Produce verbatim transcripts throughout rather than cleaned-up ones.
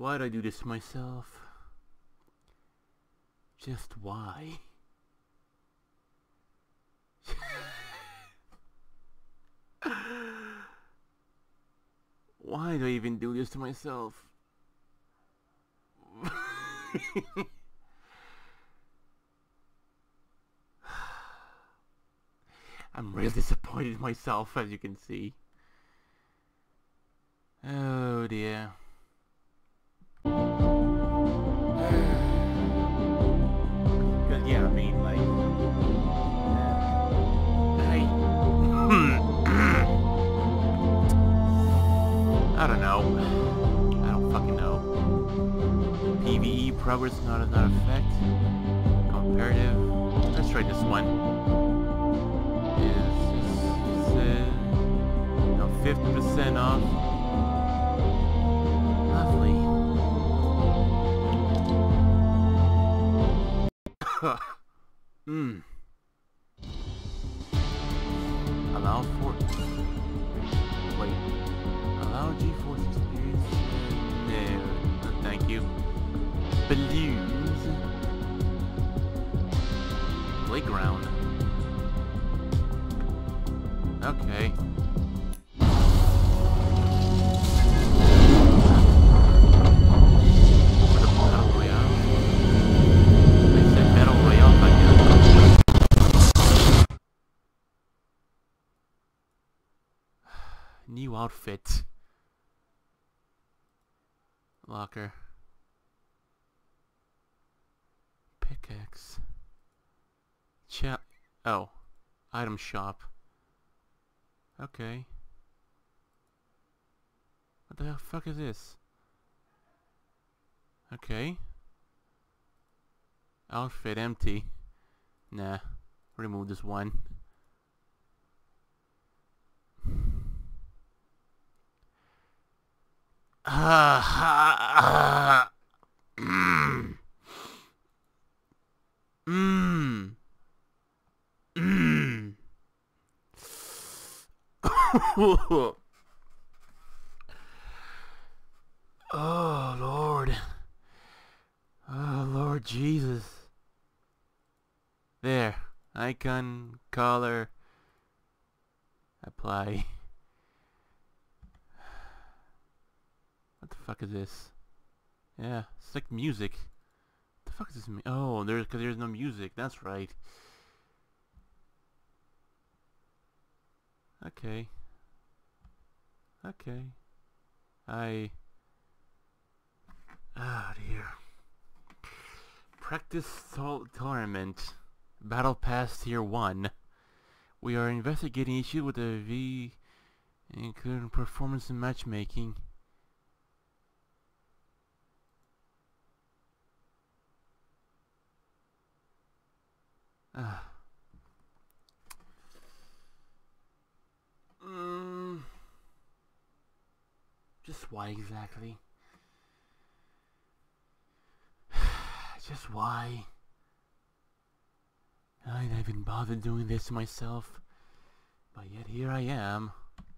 Why'd I do this to myself? Just why? Why do I even do this to myself? I'm really disappointed in myself, as you can see. Oh dear. Because yeah, I mean, like, I, I don't know. I don't fucking know. PvE progress not as not effect. Comparative. Let's try this one. Is this uh, no fifty percent off? Lovely. Hmm. Allow for wait. Allow G-force experience. No, no, thank you. Balloons. Playground. Okay. New outfit. Locker. Pickaxe. Chat. Oh. Item shop. Okay. What the fuck is this? Okay. Outfit empty. Nah. Remove this one. Ah, ah, mm. Mm. Mm. Oh Lord. Oh Lord Jesus. There. Icon, color, apply. What the fuck is this? Yeah, it's like music. What the fuck is this? Me oh, there's because there's no music. That's right. Okay. Okay. I. Oh dear. Practice tournament. Battle Pass Tier one. We are investigating issues with the V, including performance and matchmaking. Ah. Mm. Just why exactly? Just why? I didn't even bother doing this to myself, but yet here I am.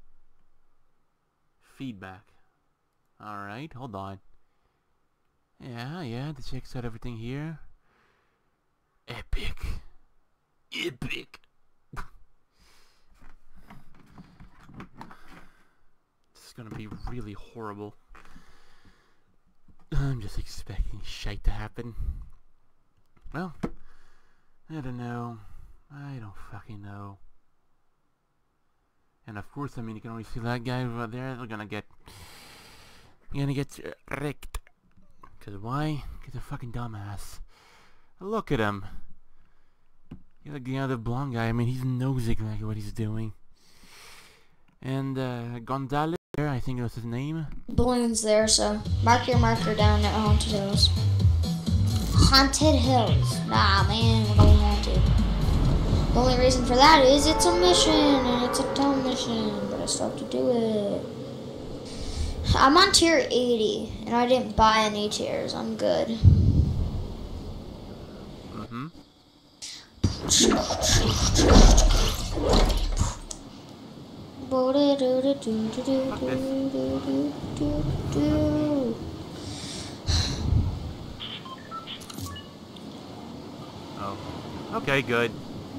Feedback. Alright, hold on. Yeah, yeah, the checks out everything here. Epic. Epic. This is gonna be really horrible. I'm just expecting shite to happen. Well, I don't know. I don't fucking know. And of course, I mean, you can always see that guy over there. They're gonna get... You're gonna get wrecked. Cause why? Cause a fucking dumbass. Look at him. You're like the other blonde guy. I mean, he knows exactly what he's doing. And, uh, Gonzalez, I think was his name. Balloons there, so mark your marker down at Haunted Hills. Haunted Hills. Nah, man, we're going haunted. The only reason for that is it's a mission, and it's a town mission, but I still have to do it. I'm on tier eighty, and I didn't buy any tiers. I'm good. Mm-hmm. Oh. Okay, good.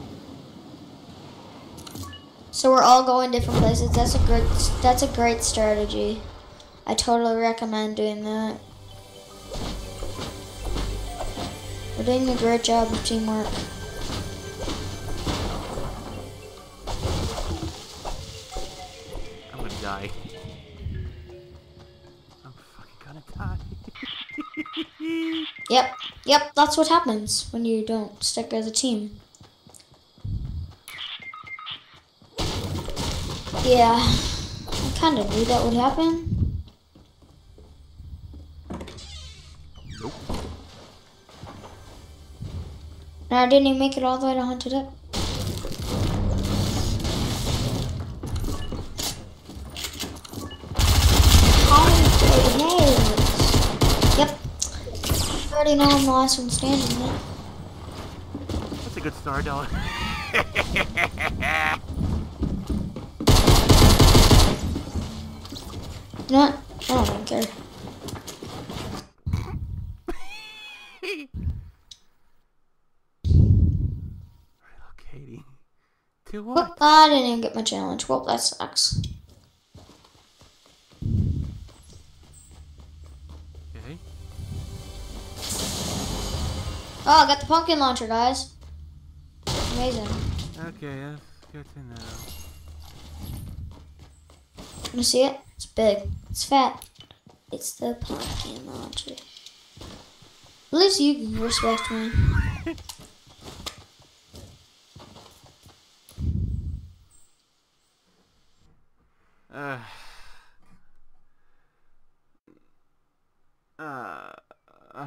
So we're all going different places. That's a great. That's a great strategy. I totally recommend doing that. We're doing a great job of teamwork. I'm gonna die. I'm fucking gonna die. Yep, yep, that's what happens when you don't stick as a team. Yeah, I kind of knew that would happen. Nope. And I didn't even make it all the way to Haunted Up. Yep. I already know I'm the last one standing there. That's a good start, though. You know what? I don't even care. Relocating. To what? Whoop, I didn't even get my challenge. Well, that sucks. Okay. Oh, I got the pumpkin launcher, guys. Amazing. Okay, that's good to know. You see it? It's big. It's fat. It's the pumpkin launcher. At least you can respect me. uh. Uh. uh.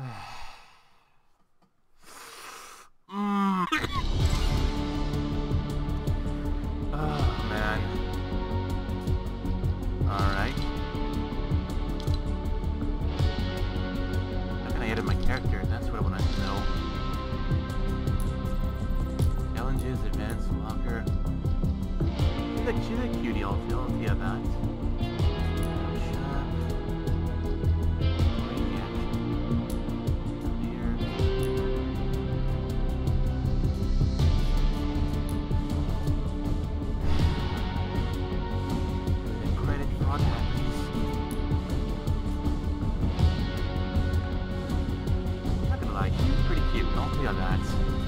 Mm. Oh, man. Alright. How can I edit my character? That's what I want to know. Challenges, advanced, locker. She's a, she's a cutie, I'll feel. Yeah, that. Shop. Crazy action. Here. The credit fraud happens. Not gonna lie, she's pretty cute. I'll tell you that.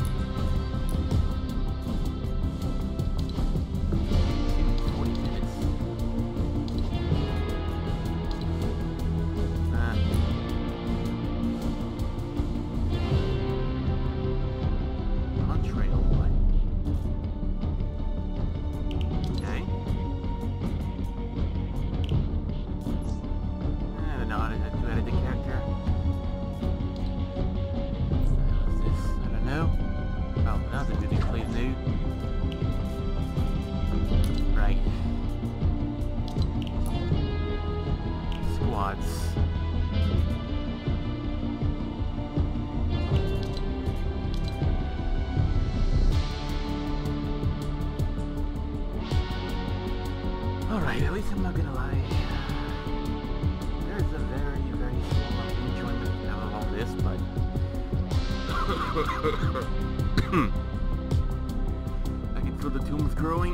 Alright, at least I'm not gonna lie. There's a very, very small enjoyment out of all this, but... I can feel the tombs growing.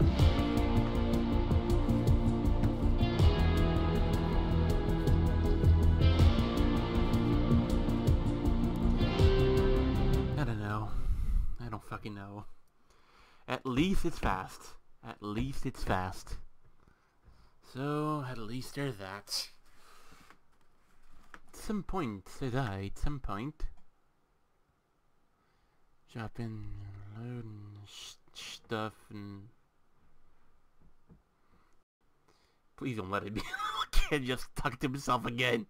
I don't know. I don't fucking know. At least it's fast. At least it's fast. So, at least there's that. At some point, said I, at some point. Drop in, load and sh stuff and... Please don't let it be. Kid just talk to himself again.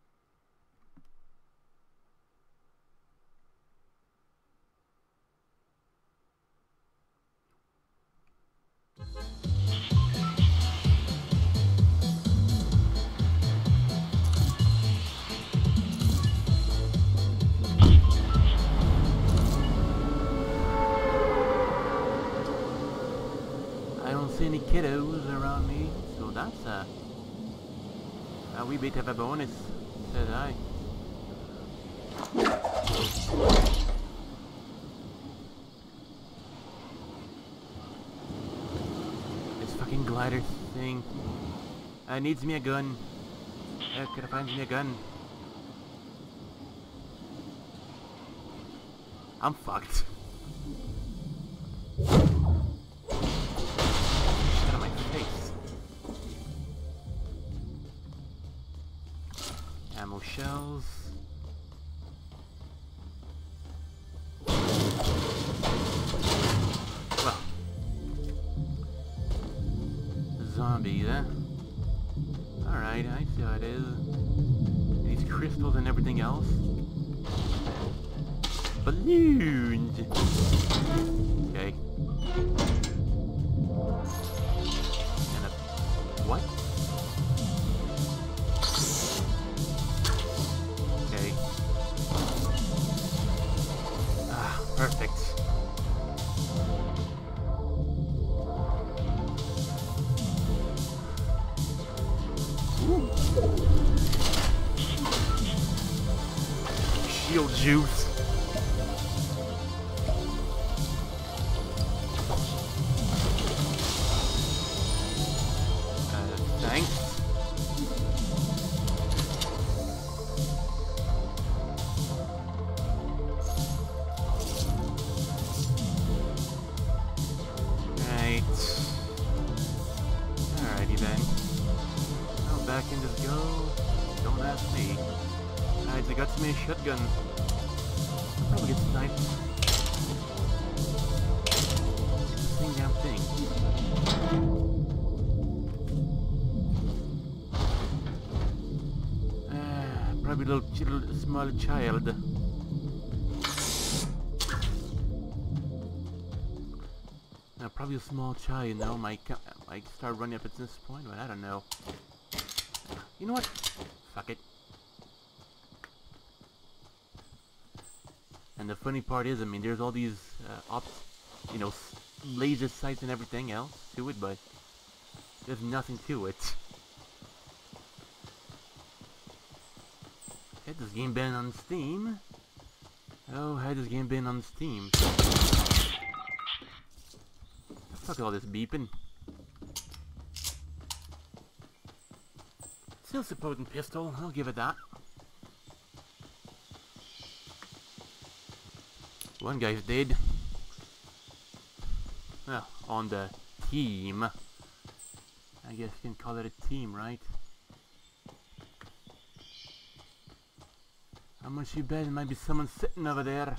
Any kiddos around me, so that's uh, a wee bit of a bonus, said I. glider thing. I needs me a gun. Uh, could I find me a gun? I'm fucked. Shit on my face. Ammo shells. Well. Zombies, huh? Alright, I see how it is. These crystals and everything else. Balloons! Okay. And a... what? Okay. Ah, perfect. Ooh. Shield juice. Shotgun. I'll probably get sniped. It's the same damn thing. Ah, probably a little, little small child. Now, probably a small child, you know, might, might start running up at this point, but I don't know. You know what? Fuck it. And the funny part is, I mean, there's all these, uh, op you know, laser sights and everything else to it, but there's nothing to it. Had this game been on Steam? Oh, had this game been on Steam? Fuck all this beeping. Still supporting pistol, I'll give it that. One guy's dead. Well, on the team. I guess you can call it a team, right? How much you bet there might be someone sitting over there?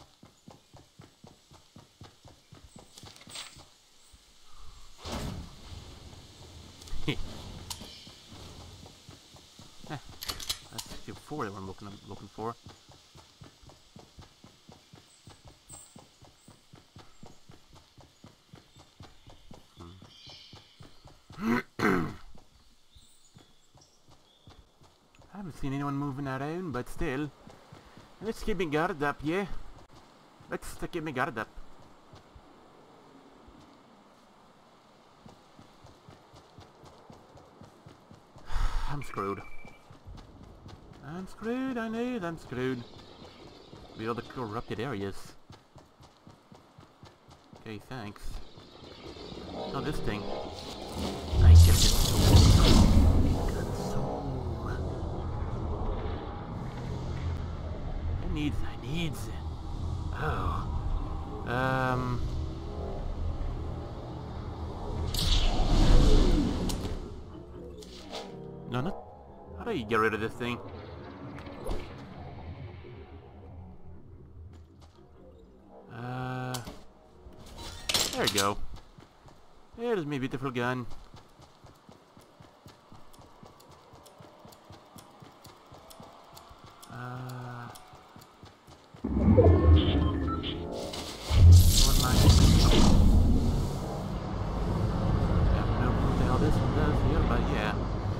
Heh. That's fifty-four that I'm looking, I'm looking for. I haven't seen anyone moving around, but still. Let's keep my guard up, yeah? Let's keep my guard up. I'm screwed. I'm screwed, I know I'm screwed. With all the corrupted areas. Okay, thanks. Oh, this thing. I get this soul. I need, I need. Oh. Um. No, not. How do you get rid of this thing? Uh. There you go. There's my beautiful gun. Uh. What am I? I don't know what the hell this one does here, but yeah.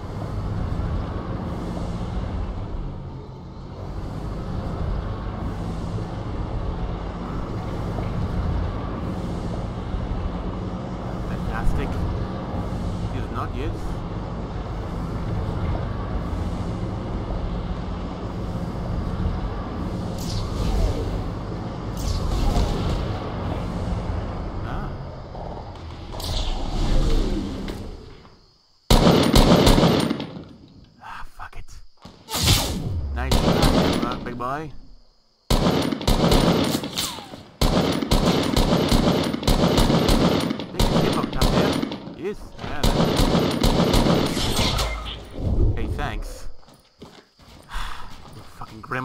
Fantastic. Is not yet.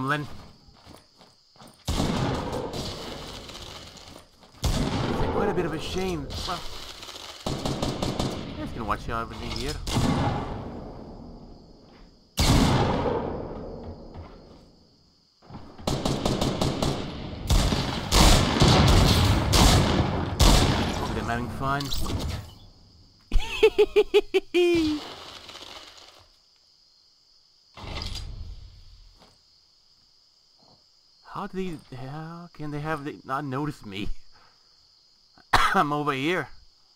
gremlin. It's quite a bit of a shame. Well, I'm just gonna watch you everything here. Hope I'm having fun. How do they, how can they have they not noticed me? I'm over here.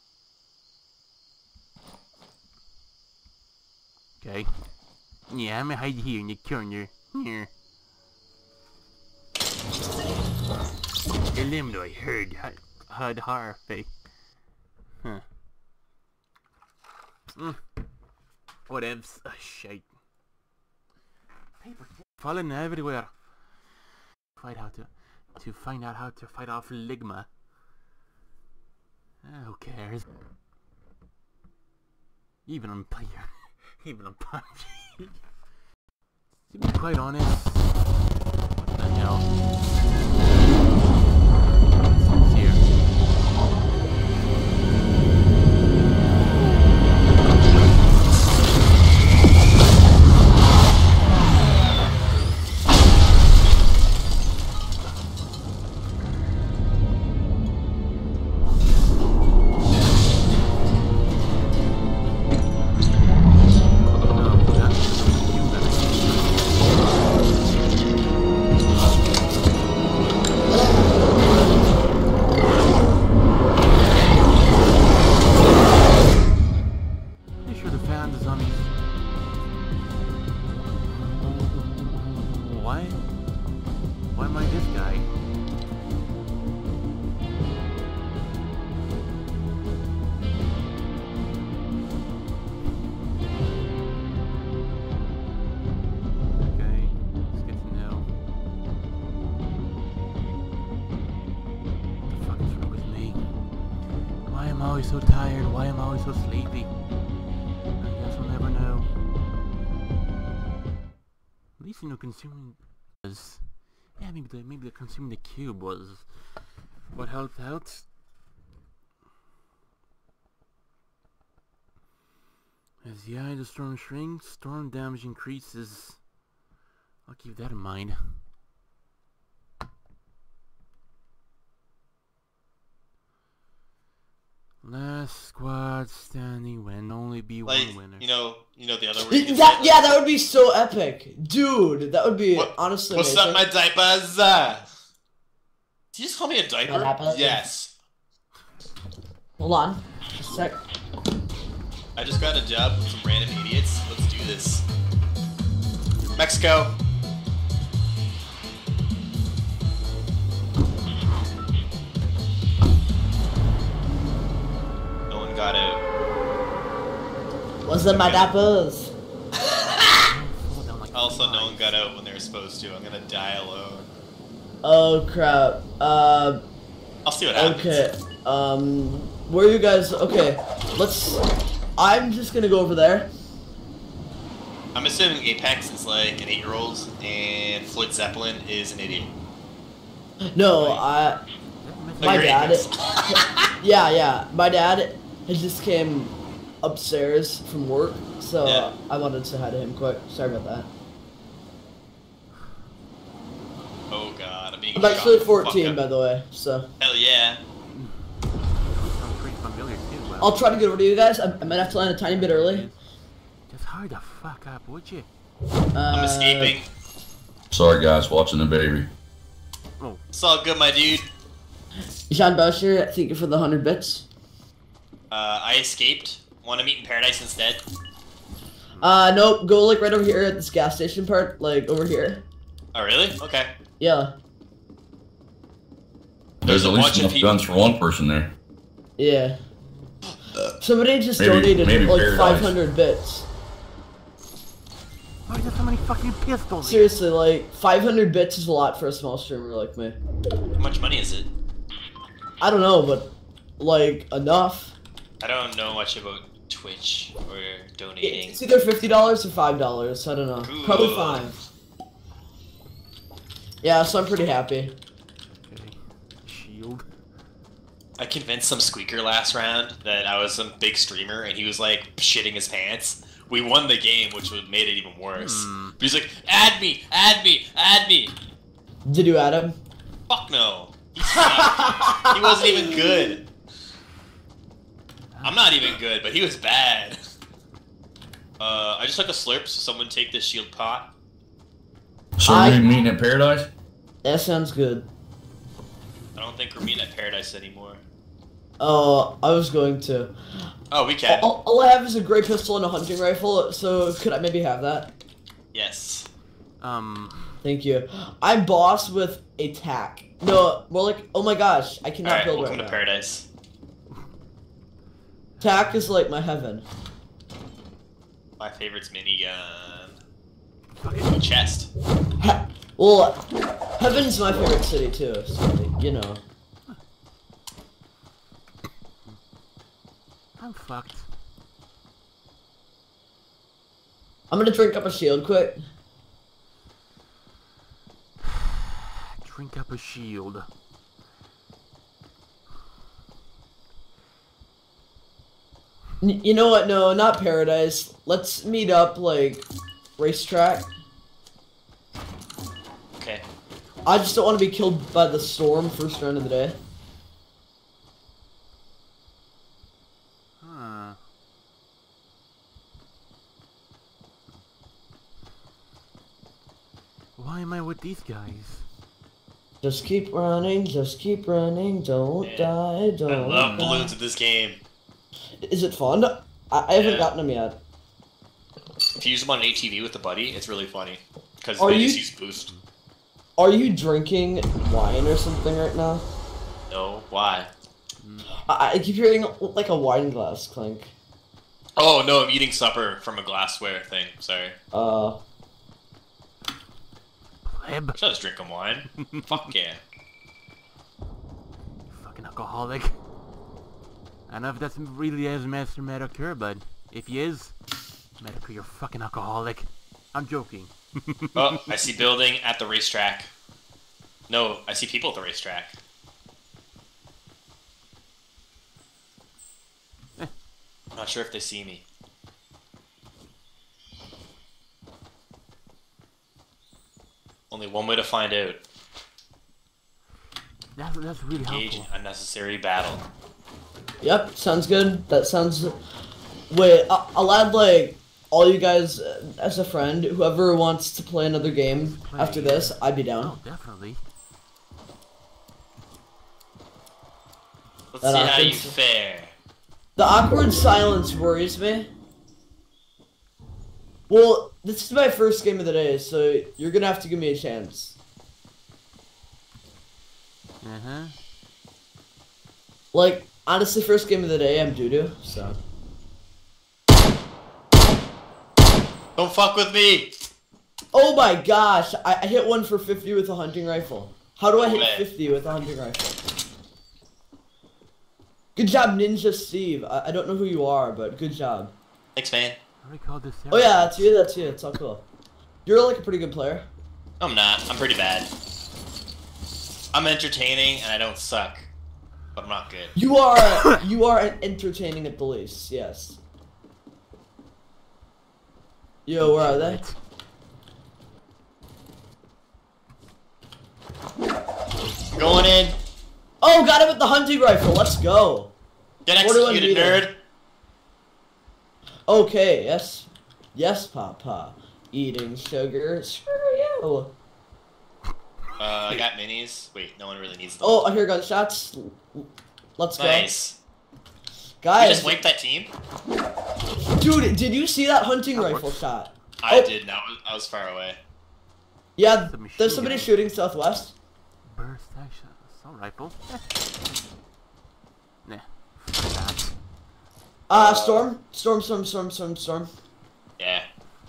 Okay. Yeah, I'm gonna hide here in the corner. Here. Eliminate heard hard horror face. Huh. Mm. Whatevs. Oh, shite. Paper falling everywhere. Fight how to to find out how to fight off Ligma. Uh, who cares? Even on player, even on P U B G. To be quite honest, what the hell? What's here? So tired, why am I always so sleepy? I guess we'll never know. At least you know consuming was, yeah, maybe the maybe the consuming the cube was what helped out. As the eye of the storm shrinks, storm damage increases. I'll keep that in mind. Last squad standing when only be like, one winner. You know, you know the other word. You that, yeah, that would be so epic, dude. That would be what, honestly. What's amazing. up, my diapers? Uh, did you just call me a diaper? Yes. Hold on, just a sec. I just got a job with some random idiots. Let's do this. Mexico. Got out. What's up, my dappers? Also, no one got out when they were supposed to. I'm gonna die alone. Oh crap. Uh. I'll see what happens. Okay. Um. Where are you guys? Okay. Let's. I'm just gonna go over there. I'm assuming Apex is like an eight-year-old, and Floyd Zeppelin is an idiot. No, I. My dad. yeah, yeah. My dad. He just came upstairs from work, so yeah. I wanted to say hi to him quick. Sorry about that. Oh god, I'm being I'm actually fourteen, by the way, so. Hell yeah. I'll try to get over to you guys. I, I might have to land a tiny bit early. Just hurry the fuck up, would you? Uh, I'm escaping. Sorry guys, watching the baby. Oh. It's all good, my dude. Jean Boucher, thank you for the hundred bits. Uh, I escaped. Want to meet in paradise instead? Uh, nope. Go like right over here at this gas station part, like over here. Oh, really? Okay. Yeah. There's, There's at least enough guns for one person there. Yeah. Somebody just maybe, donated maybe like paradise. five hundred bits. Why are there so many fucking pistols? Seriously, like five hundred bits is a lot for a small streamer like me. How much money is it? I don't know, but like enough. I don't know much about Twitch or donating. It's either fifty dollars or five dollars. I don't know. Ooh. Probably five. Yeah, so I'm pretty happy. Okay. Shield. I convinced some squeaker last round that I was some big streamer, and he was like shitting his pants. We won the game, which would made it even worse. Hmm. But he's like, add me, add me, add me. Did you add him? Fuck no. He sucked. He wasn't even good. I'm not even good, but he was bad. Uh, I just took a slurp, so someone take this shield pot. So I- we're meeting at Paradise? That sounds good. I don't think we're meeting at Paradise anymore. Oh, I was going to. Oh, we can. All, all I have is a gray pistol and a hunting rifle, so could I maybe have that? Yes. Um. Thank you. I'm boss with a tack. No, more like, oh my gosh, I cannot Alright, build welcome right to now. Paradise. Tack is like my heaven. My favorite's minigun. Fucking chest. Ha well, heaven's my favorite city too, so, you know. I'm fucked. I'm gonna drink up a shield quick. Drink up a shield. N you know what? No, not Paradise. Let's meet up, like, racetrack. Okay. I just don't want to be killed by the storm first round of the day. Huh. Why am I with these guys? Just keep running, just keep running, don't Yeah. die, don't I love die. balloons in this game. Is it fun? I, I haven't Yeah. gotten them yet. If you use them on an A T V with a buddy, it's really funny. Because Are they you- just use boost. Are you drinking wine or something right now? No, why? I, I keep hearing like a wine glass clink. Oh no, I'm eating supper from a glassware thing. Sorry. Uh, Pleb. I was drinking wine. Fuck yeah. Fucking alcoholic. I don't know if that's really as Master Medicare, but if he is, Medicare, you're fucking alcoholic. I'm joking. Oh, I see building at the racetrack. No, I see people at the racetrack. Eh. I'm not sure if they see me. Only one way to find out. That's, that's really Engage helpful. in unnecessary battle. yep, sounds good. That sounds. Wait, I, I'll add like all you guys uh, as a friend. Whoever wants to play another game Play. after this, I'd be down. Oh, definitely. Let's That see how you happens. fare. The awkward silence worries me. Well, this is my first game of the day, so you're gonna have to give me a chance. Uh-huh. Like, honestly, first game of the day, I'm doo-doo, so. Don't fuck with me! Oh my gosh, I, I hit one for fifty with a hunting rifle. How do I hit Okay. fifty with a hunting rifle? Good job, Ninja Steve. I, I don't know who you are, but good job. Thanks, man. I recall this. Oh yeah, that's you, that's you, it's all cool. You're like a pretty good player. I'm not. I'm pretty bad. I'm entertaining and I don't suck. But I'm not good. You are, you are an entertaining at the least, yes. Yo, where are they? Going in. Oh, got him with the hunting rifle, let's go. Get What do I executed, do then? nerd. Okay, yes. Yes, Papa. Eating sugar, screw you. Uh, I got minis. Wait, no one really needs them. Oh, I hear gunshots. Let's go. Nice. You Guys, just wiped that team? dude, did you see that hunting rifle shot? I Oh. did. Now I was far away. Yeah, The machine there's somebody gun. shooting southwest. Burst action. Assault rifle. Nah. Fuck that. Uh, storm, storm, storm, storm, storm, storm. Yeah.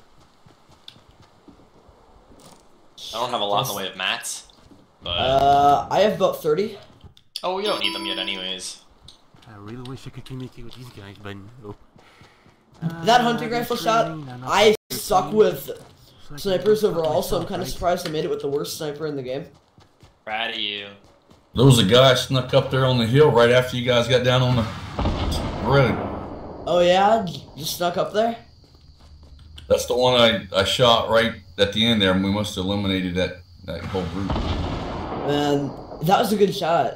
I don't have a lot in the way of mats. But Uh, I have about thirty. oh, we don't need them yet, anyways. I really wish I could communicate with these guys, but no. Uh, That hunting they're rifle shot, training, they're not I training. suck with like snipers I fuck overall, so I'm myself, kind of right? surprised I made it with the worst sniper in the game. Proud of you. There was a guy snuck up there on the hill right after you guys got down on the road. Oh yeah? Just snuck up there? That's the one I, I shot right at the end there, and we must have eliminated that, that whole group. Man, that was a good shot.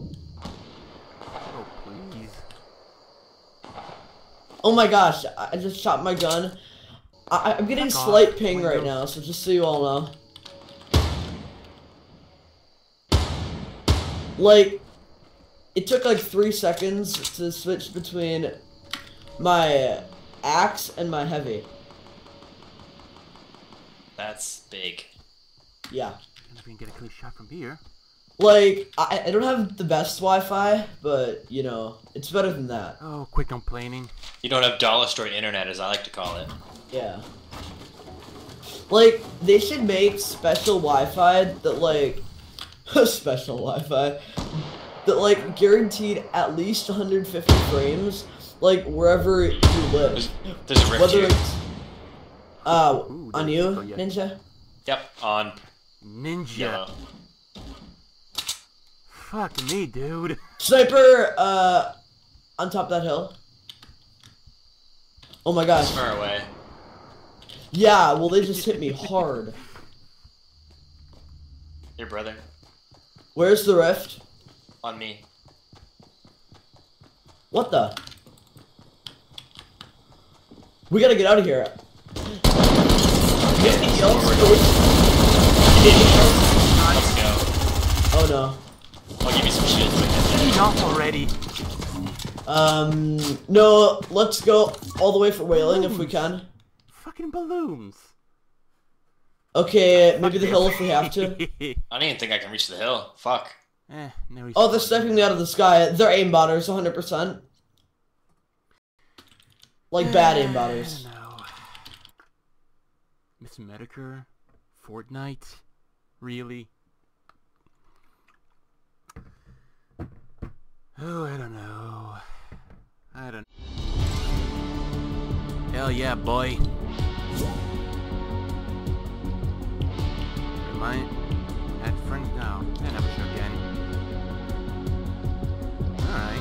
Oh, please. Oh my gosh, I just shot my gun. I I'm getting Fuck off. slight ping right Windows. now, so just so you all know. Like, it took like three seconds to switch between my axe and my heavy. That's big. Yeah. I'm gonna get a clear shot from here. Like, I, I don't have the best Wi-Fi, but, you know, it's better than that. Oh, quit complaining. You don't have dollar store internet, as I like to call it. Yeah. Like, they should make special Wi-Fi that, like, special Wi-Fi that, like, guaranteed at least one hundred fifty frames, like, wherever you live. There's, there's a rift Whether here. it's, uh, Ooh, on there's you, echo, yeah. Ninja? Yep, on Ninja. yellow. Fuck me, dude. Sniper, uh, on top of that hill. Oh my gosh. Far away. Yeah, well, they just hit me hard. Your brother. Where's the rift? On me. What the? We gotta get out of here. Get me forward. Let's go. Oh no. I'll give you some shields when I Get get off already. Um, no, let's go all the way for whaling if we can. Fucking balloons. Okay, maybe the hill if we have to. there. I don't even think I can reach the hill. Fuck. eh, now he's Oh, they're sniping me out of the sky. They're aimbotters, one hundred percent. Like bad I aimbotters. don't know. Miss Medicare? Fortnite? Really? Oh, I don't know. I don't... Hell yeah, boy. Remind... Add friends now. I never show again. Alright.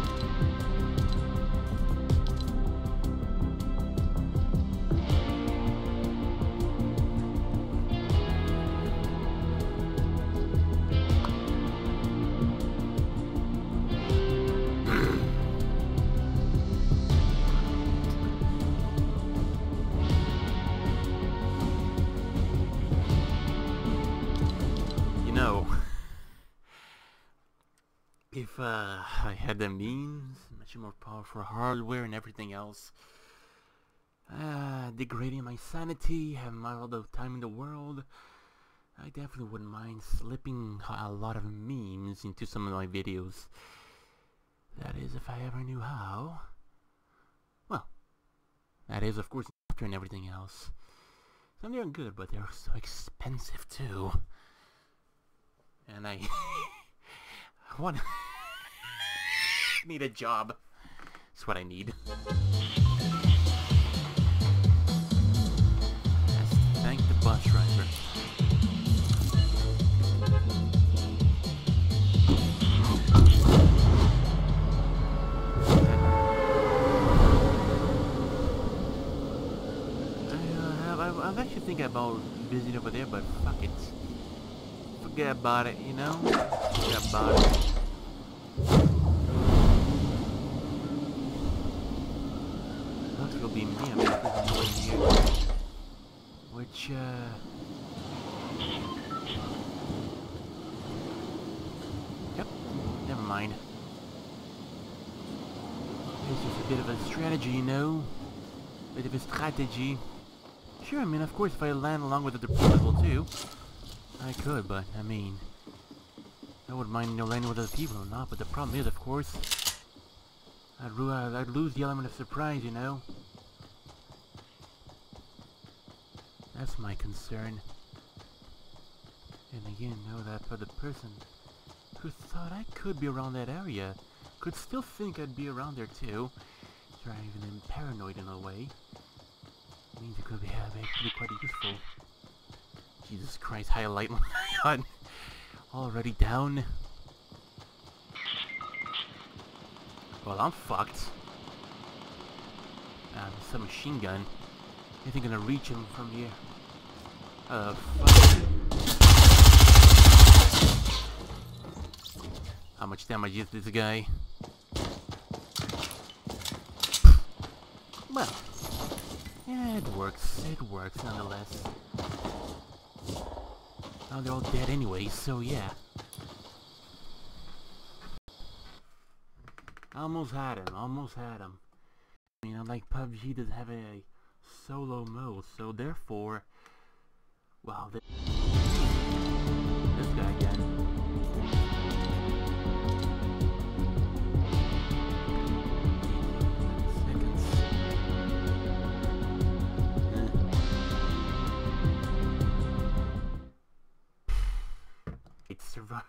You know, if uh, I had the means, much more powerful hardware and everything else, uh, degrading my sanity, having all the time in the world, I definitely wouldn't mind slipping a lot of memes into some of my videos. That is, if I ever knew how. Well, that is, of course, after and everything else. Some they're good, but they're so expensive too. And I want need a job. That's what I need. Yes, thank the bus driver. I'm actually thinking about visiting over there, but fuck it. Forget about it, you know? Forget about it. Looks like it'll be me, I mean, if there's no one here. Which, uh... Yep, never mind. It's just a bit of a strategy, you know? Bit of a strategy. Sure, I mean, of course, if I land along with the people too, I could, but, I mean, I wouldn't mind, you know, landing with other people or not, but the problem is, of course, I'd, ru I'd lose the element of surprise, you know? That's my concern. And again, know that for the person who thought I could be around that area, could still think I'd be around there too, driving them paranoid in a way. Means it could be, uh, could be quite useful. Jesus Christ, highlight my gun. Already down. Well, I'm fucked. Uh, there's some machine gun. Anything gonna reach him from here? Uh, fuck. How much damage is this guy? Well, yeah, it works. It works nonetheless. Now they're all dead anyway, so yeah. Almost had him, almost had him. I mean, unlike P U B G doesn't have a solo mode, so therefore, well, this guy again. Seconds. Eh. It's survive.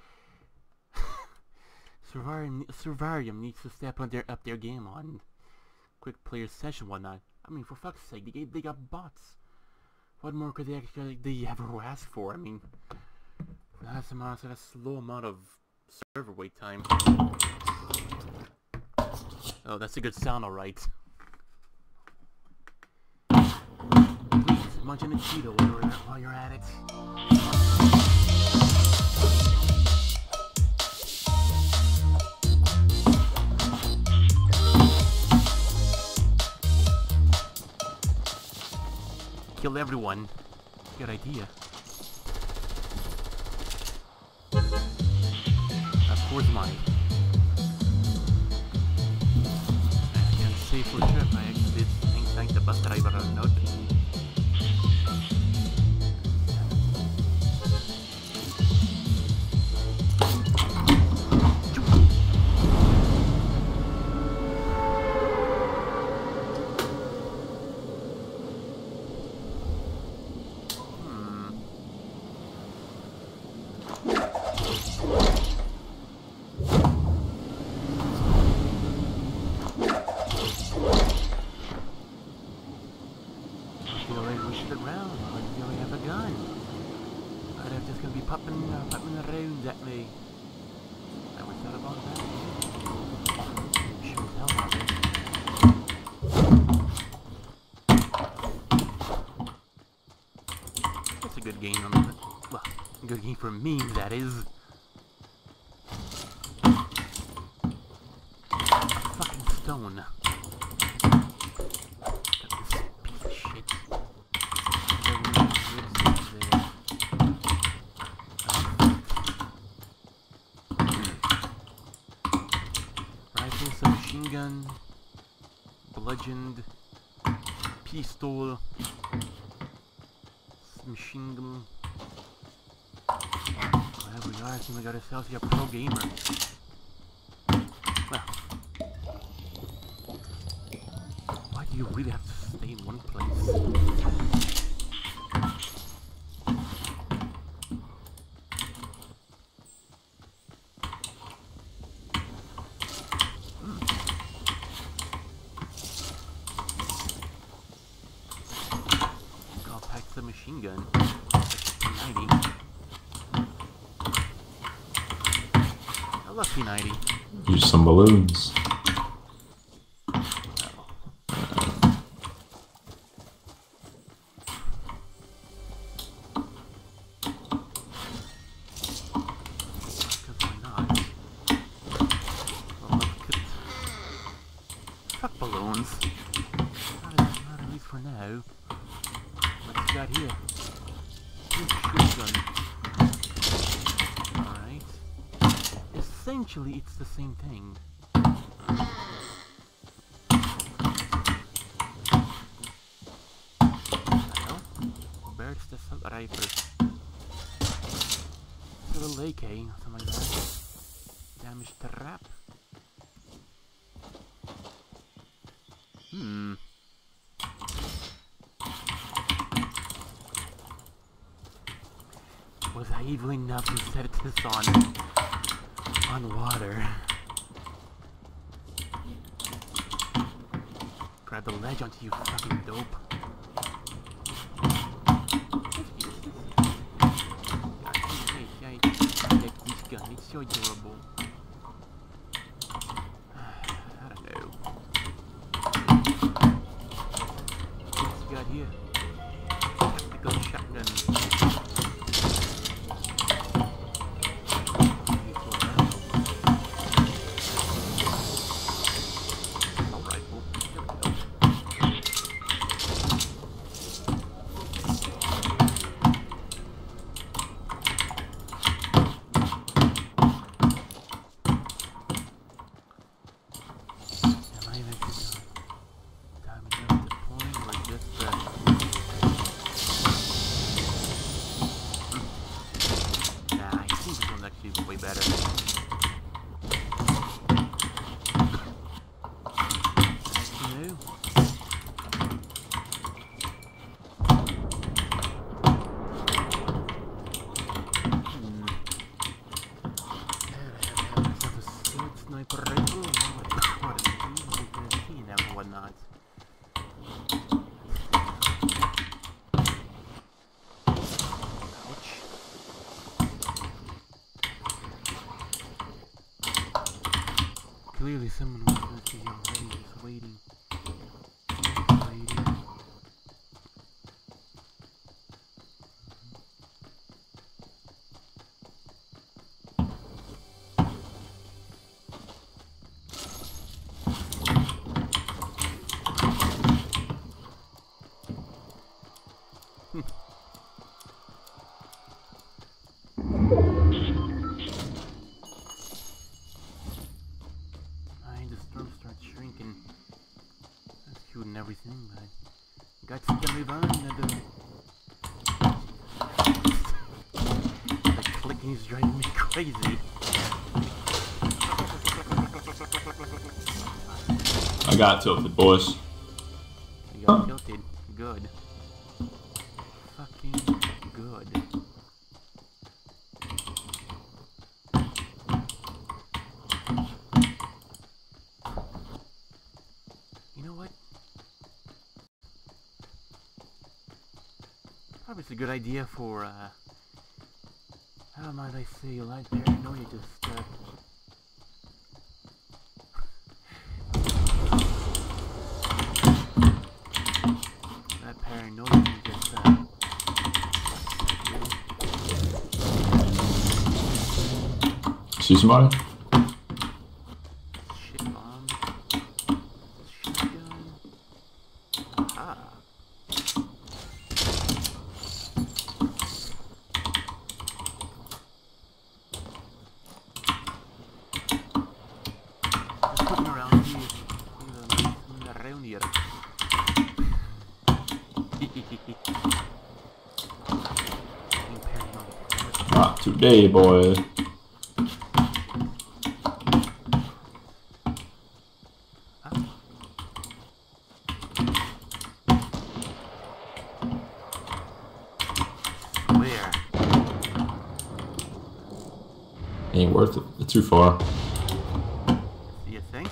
Survarium, Survarium needs to step on their, up their game on quick player session, whatnot. I mean, for fuck's sake, they, they got bots. What more could they actually they ever ask for? I mean, that's amount of a slow amount of server wait time. Oh, that's a good sound, alright. Please, munch in a Cheeto while you're, while you're at it. Kill everyone. Good idea. Of course, mine. I can say for sure if I actually did things like the bus driver or not. Good game, well, good game for me, that is. Fucking stone. This piece of shit. Rifle, submachine gun, bludgeoned, pistol. Machine gun. Well, we are, I think we got ourselves a pro gamer. Well, why do you really have to stay in one place? The machine gun. P ninety. I love P ninety. Use some balloons. Because why not? Well, look at... Fuck balloons. Not at, not at least for now. What's he got here? Shotgun. Alright. Essentially, it's the same thing. Well, where's the assault rifle? It's a little A K, something like that. Damage trap. Hmm. Was I evil enough to set this on on water? Grab the ledge onto you fucking dope. gun. It's so adorable. I don't know. What's he got here? Tactical shotgun. Way better. New. Hmm. Sniper rifle. What is he and whatnot. Clearly someone was supposed to be already just waiting. Waiting. Shrinking. That's cute and everything, but got to move on. The clicking is driving me crazy. I got tilted, boys. You got tilted. Good. Fucking good. Probably it's a good idea for, uh, how might I say, a light paranoia just, uh, that paranoia can just, uh, see somebody? shit bomb, shotgun, aha. Not today, boy. Where? Ain't worth it. It's too far. You think?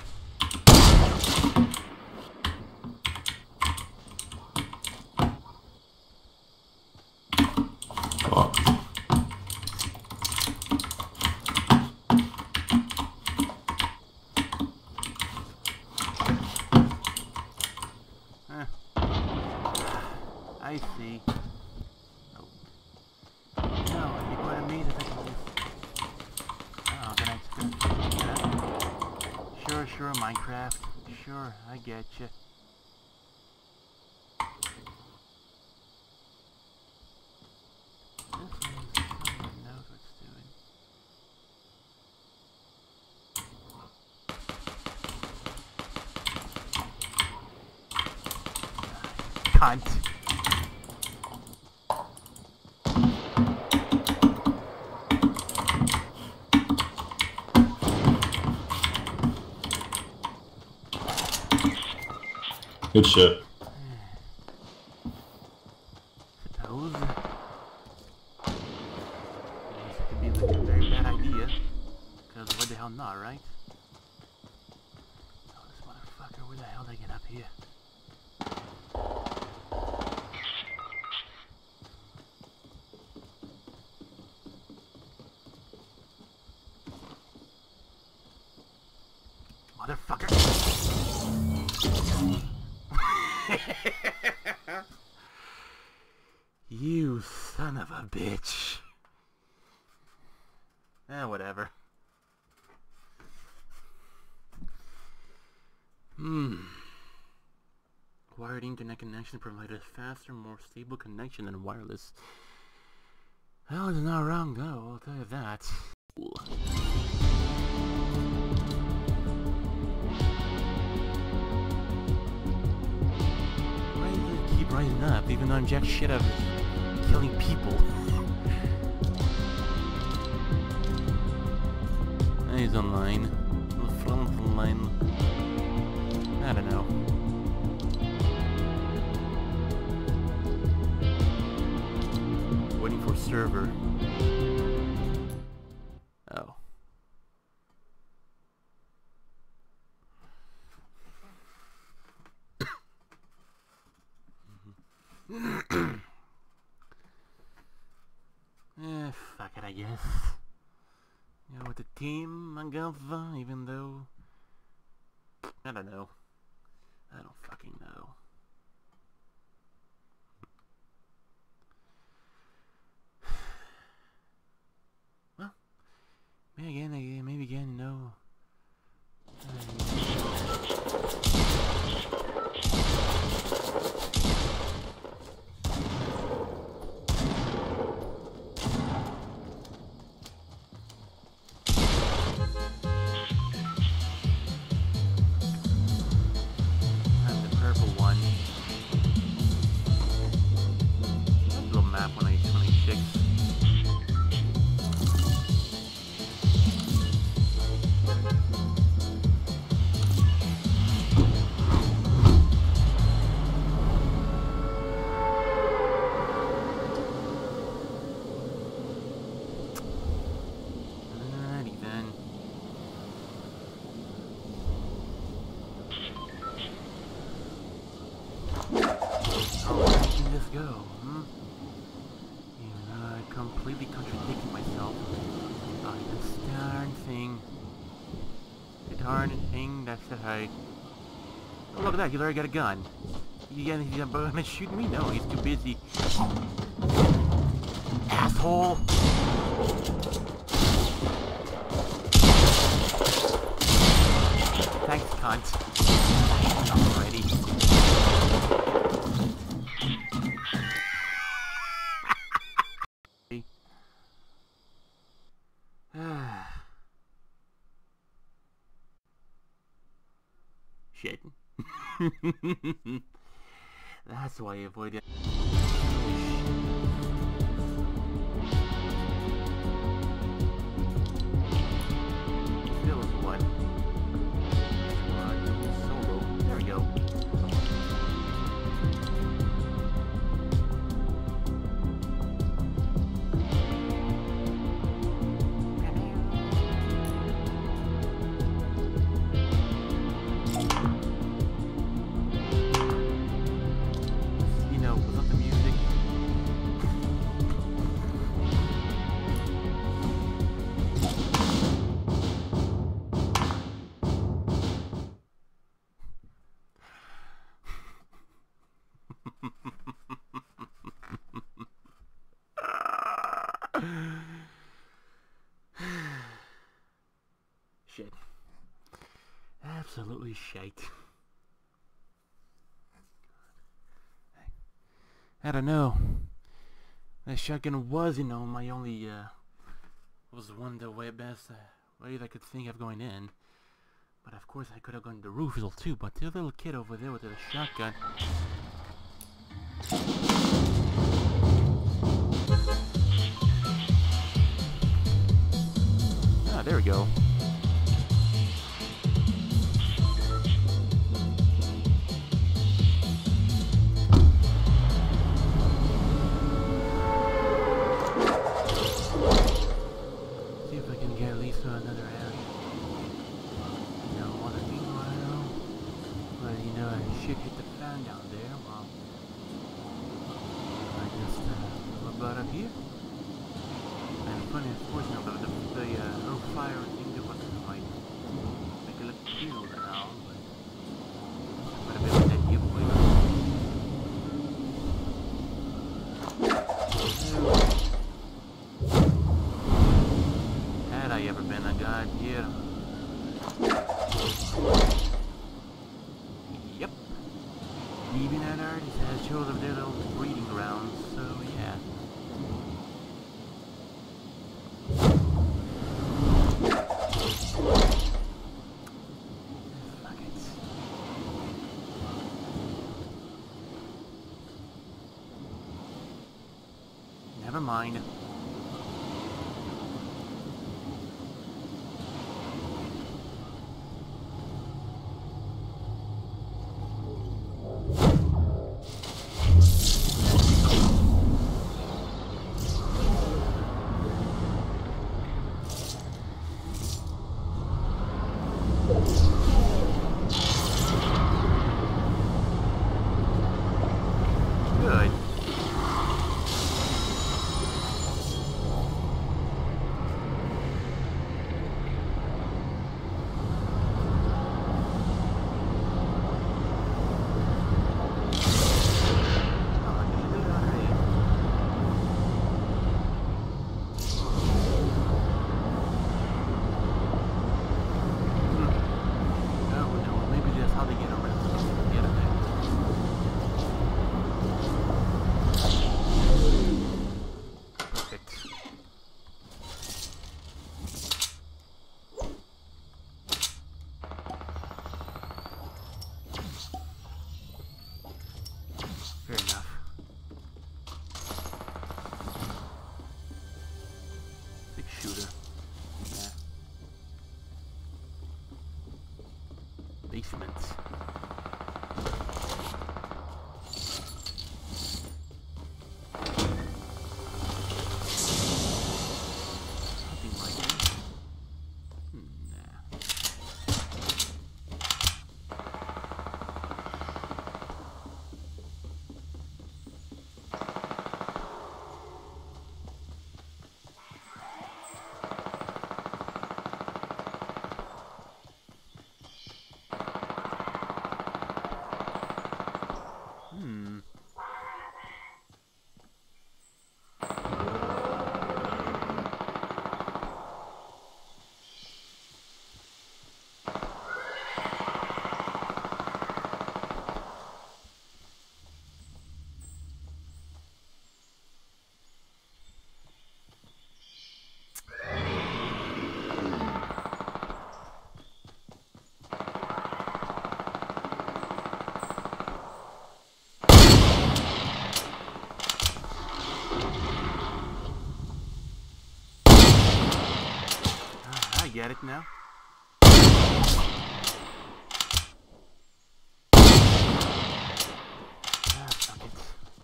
Fuck. Huh. I see. Oh. No, I think what I mean is I can just... Oh, can I just... Yeah. Sure, sure, Minecraft. Sure, I get you. This is someone knows what's doing. Cunt. Good shit. Suppose. This could be like a very bad idea. Because what the hell not, right? Oh, this motherfucker, where the hell did I get up here? motherfucker! You son of a bitch. Eh, whatever. Hmm. Wired internet connection provides a faster, more stable connection than wireless. Well, it's not wrong though, I'll tell you that. Why does it keep rising up, even though I'm jack shit of killing people? He's online. Flum's online. I don't know. Waiting for server. Oh. Eh, fuck it, I guess. You know, with the team, I guess, uh, even though... I don't know. I don't fucking know. Well, maybe again, again maybe again, you know. Go, hmm? Even though I completely contradicted myself on this darn thing. The darn thing that said I... Oh, look at that, he's already got a gun. He's gonna shoot me? No, he's too busy. Asshole! Thanks, cunt. Alrighty. Shit. That's why I avoided. Still is one. Solo. There we go. Shit. Absolutely shite. I don't know. That shotgun was, you know, my only, uh, was one of the way best uh, ways I could think of going in. But of course I could have gone to the roof too, but the little kid over there with the shotgun. Ah, there we go. See if I can get at least to another area. You know, what I mean, while, well, you know, shit hit the fan down there. Well, I just uh, about up here. And funny, of course, now the the, the uh, little fire thing that wasn't like make it look cute. Yep. DeviantArt has shows of their little breeding grounds, so yeah. Fuck it. Never mind. Good. Fair enough. Big shooter. Yeah. Basement. Something like that. Hmm, nah. Hmm. I get it now. Ah, fuck it.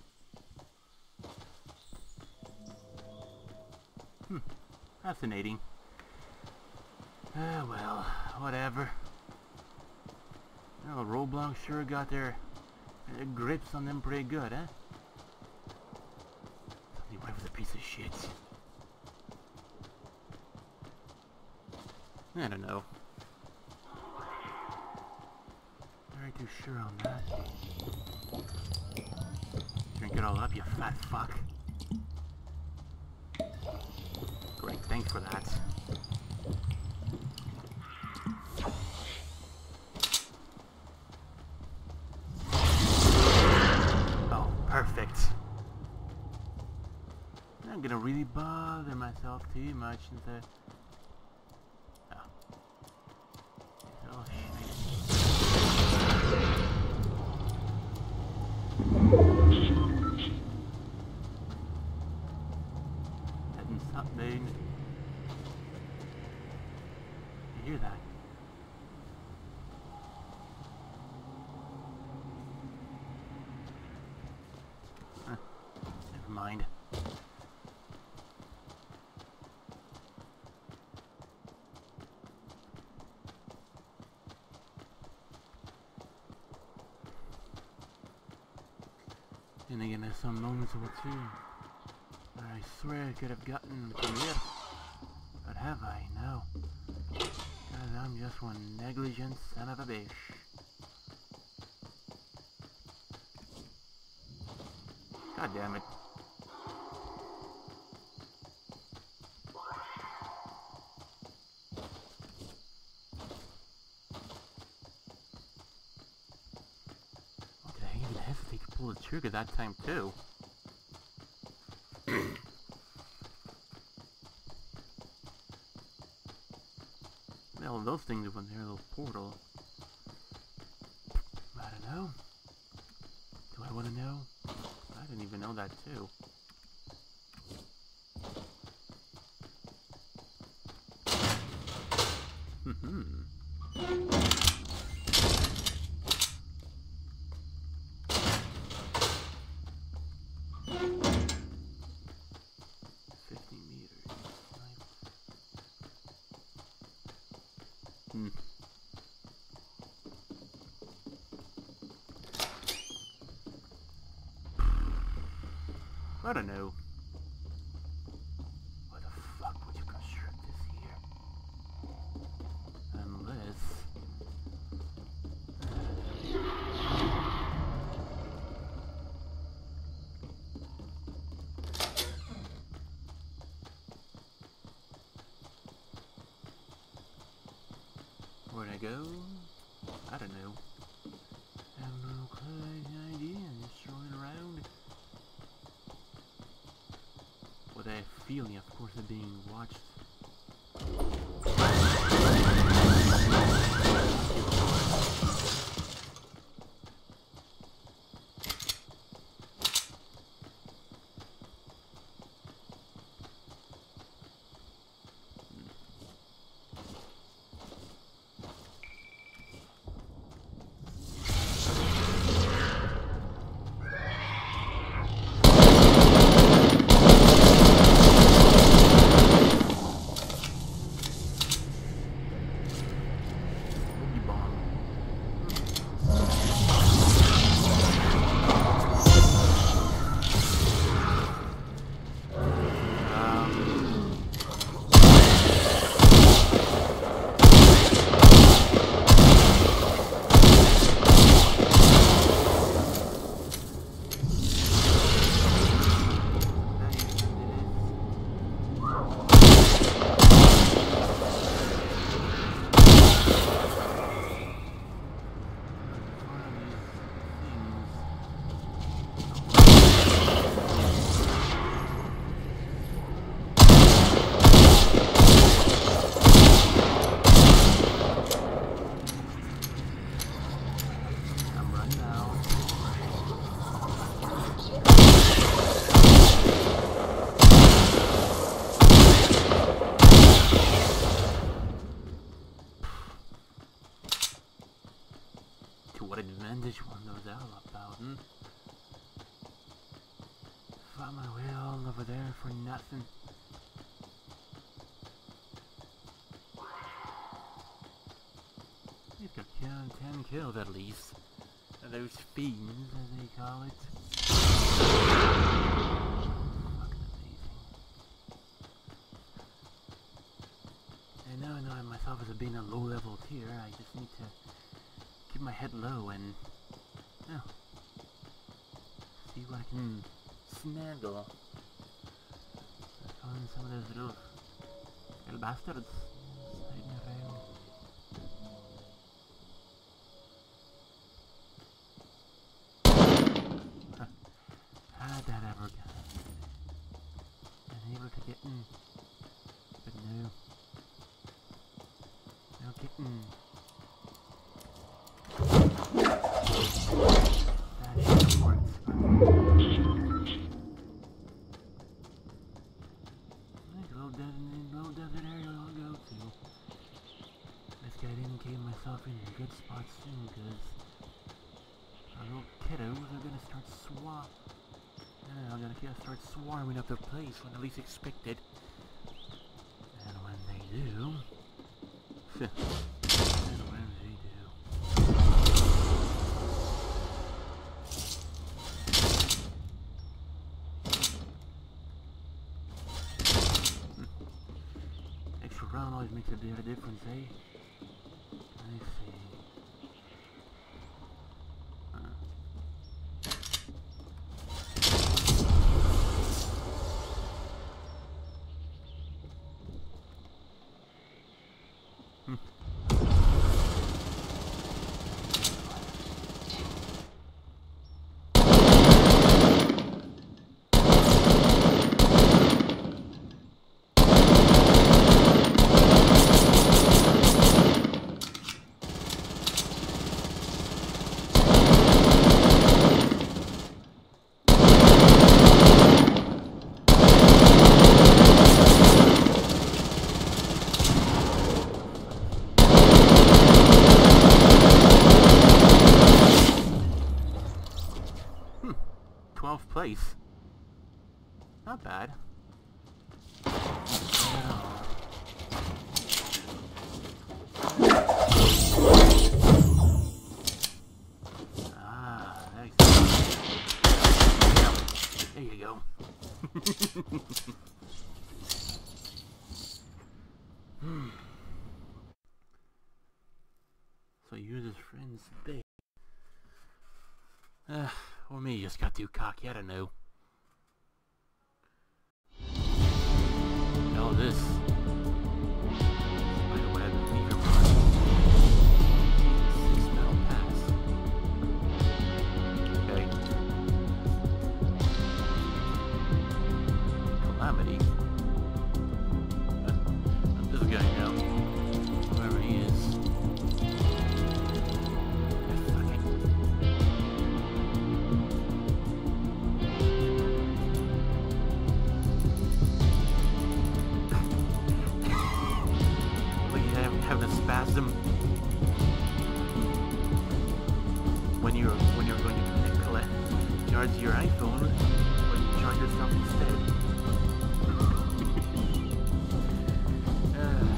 Hmm. Fascinating. Ah, well, whatever. Well, Roblox sure got their, their grips on them pretty good, huh? Your wife was a piece of shit. I don't know. Not too sure on that. Drink it all up, you fat fuck. Great, thanks for that. Oh, perfect. I'm gonna really bother myself too much since I... Oh, heading something. You hear that? Huh. Never mind. And again, there's some moments of it too, where I swear I could have gotten to here. But have I? No. Because I'm just one negligent son of a bitch. God damn it. pull the trigger that time too. Well, those things over there, little portal. I don't know. Do I want to know? I didn't even know that too. Hmm. Fifty meters. Nice. Hmm. I don't know. Why the fuck would you construct this here? Unless... Where'd I go? I don't know. I have no clear idea. I'm just strolling around. With a feeling, of course, of being watched. What advantage one knows all about, hmm? Fought my way all over there for nothing. He's got ten kills at least. Those fiends, as they call it. Fucking amazing. And now I know myself as being a low level tier, I just need to keep my head low and, oh, see what I can snaggle. Find some of those little, little bastards hiding around. Huh. How'd that ever go? Unable to get in, but no, no getting. That shit works. Nice little desert, little desert area I'll go to. This guy didn't get myself in a good spot soon, because our little kiddos are gonna start swarm. Yeah, I'm gonna start swarming up the place when I least expected. And when they do, and when they do. Extra round always makes a bit of a difference, eh? Let me see. Uh. Hmm. place. Not bad. Ah, nice. There you go. Hmm. So use his friend's bait. Uh, or me just got too cocky, I don't know. All this. Like what I believe your six metal pass. Okay. Calamity. This guy now. Whoever he is. Have the spasm when you're when you're going to collect charge your iPhone or you charge yourself instead. uh,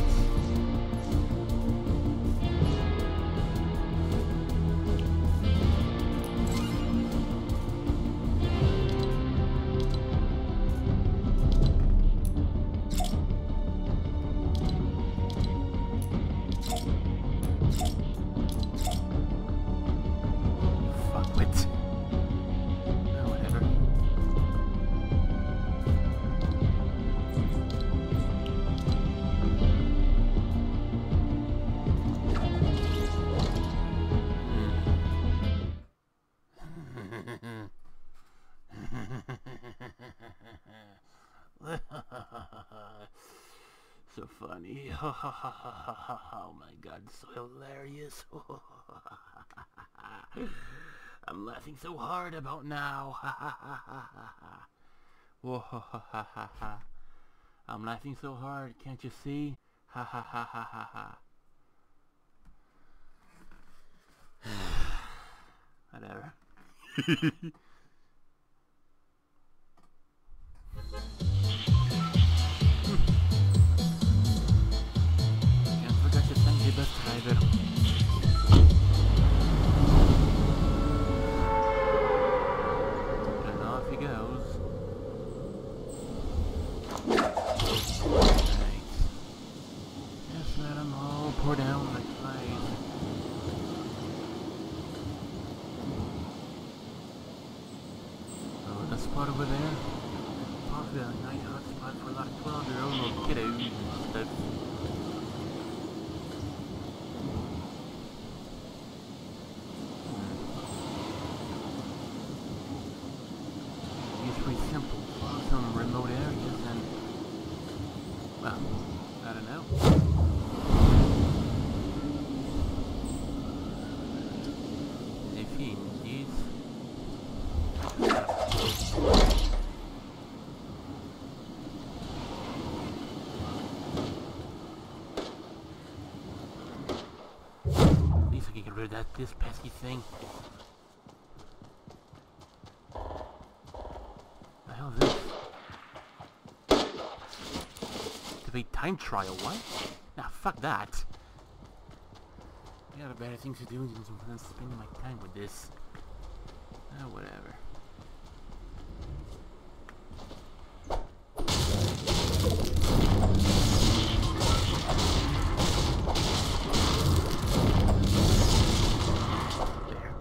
so funny. Oh my god, so hilarious. I'm laughing so hard about now. I'm laughing so hard, can't you see? Ha ha ha ha ha ha. Whatever. Can't forget to send the bus driver. And off he goes. Right. Just let them all pour down like flies. Oh, the spot over there. Possibly a nice hot spot for a lot of twelve year old little kiddos and stuff. It's pretty simple. Some remote areas and, well, I don't know. If he needs. At least I can get rid of that this pesky thing. The hell is this? Activate time trial, what? Nah, fuck that. I got better things to do than spending my time with this. Ah, whatever. There.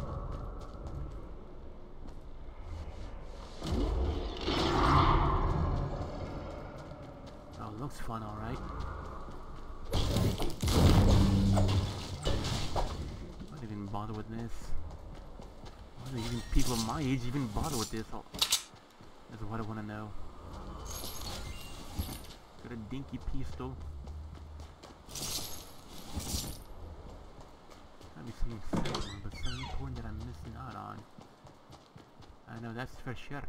Oh, looks fun, alright. Why even bother with this? Why do even people my age even bother with this? Oh, that's what I want to know. Got a dinky pistol. Might be something simple, but something important that I'm missing out on. I know that's for sure.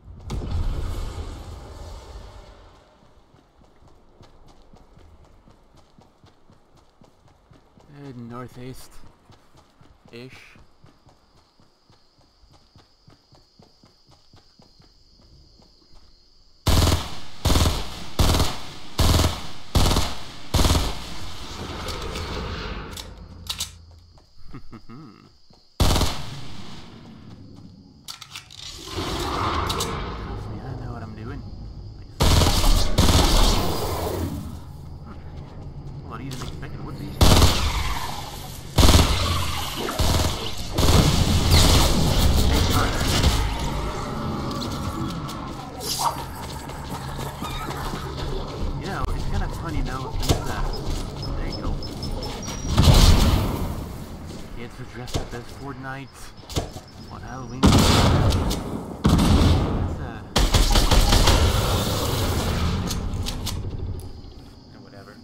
Uh, northeast-ish. kids are dressed up as Fortnite on Halloween. That's, uh... or whatever.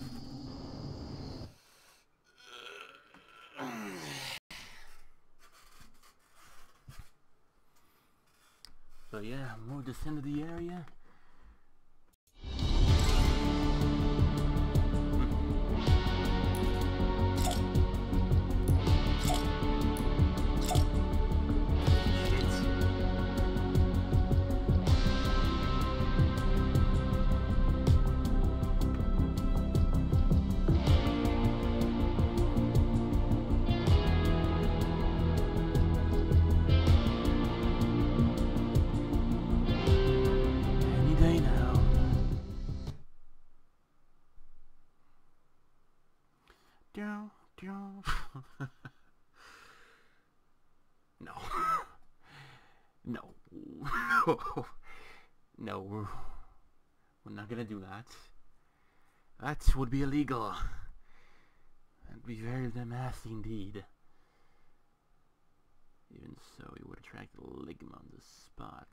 So yeah, moved us into the area. No. No. No, we're, we're not gonna do that. That would be illegal. That'd be very nasty indeed. Even so, it would attract a ligma on the spot.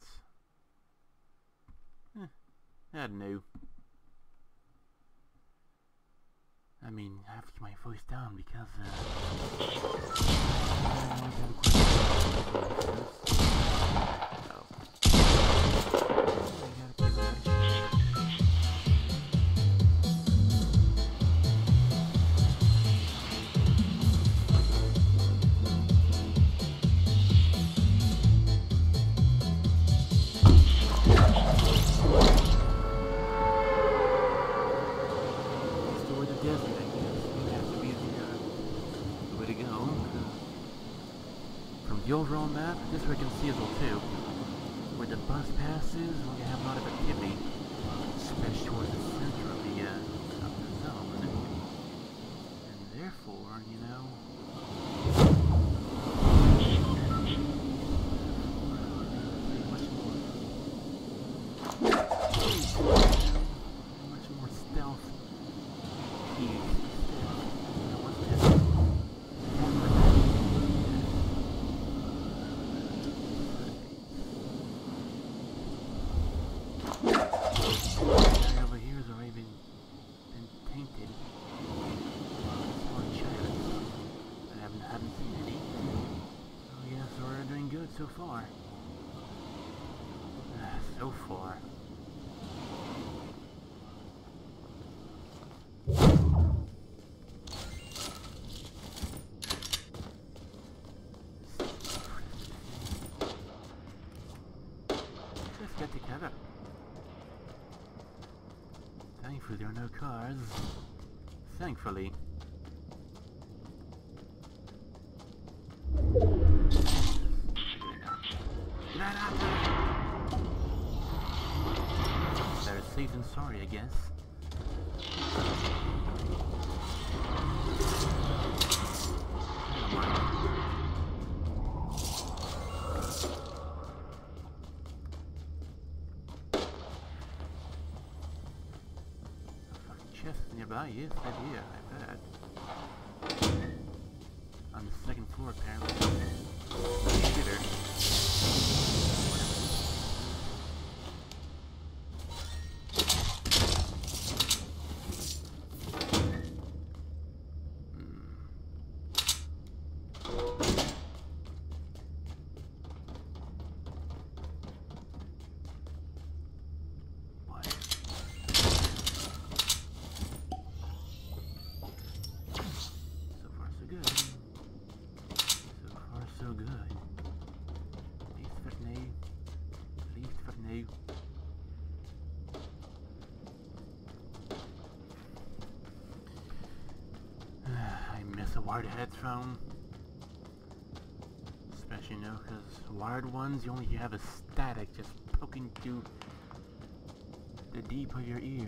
Eh, I don't know. I mean, I have to keep my voice down because, uh... I always have a question. Oh. I gotta keep it the overall map, this we can see as well too. Where the bus passes, we have a lot of activity, especially towards the center of the, uh, of the zone. And therefore, you know... much more... much more stealth. So far. Uh, so far. Let's get together. Thankfully there are no cars. Thankfully. They're safe and sorry, I guess. A fucking chest nearby, yes, right here, I bet. On the second floor, apparently. Shooter. Wired headphone, especially, you know, because wired ones, you only have a static just poking through the deep of your ears.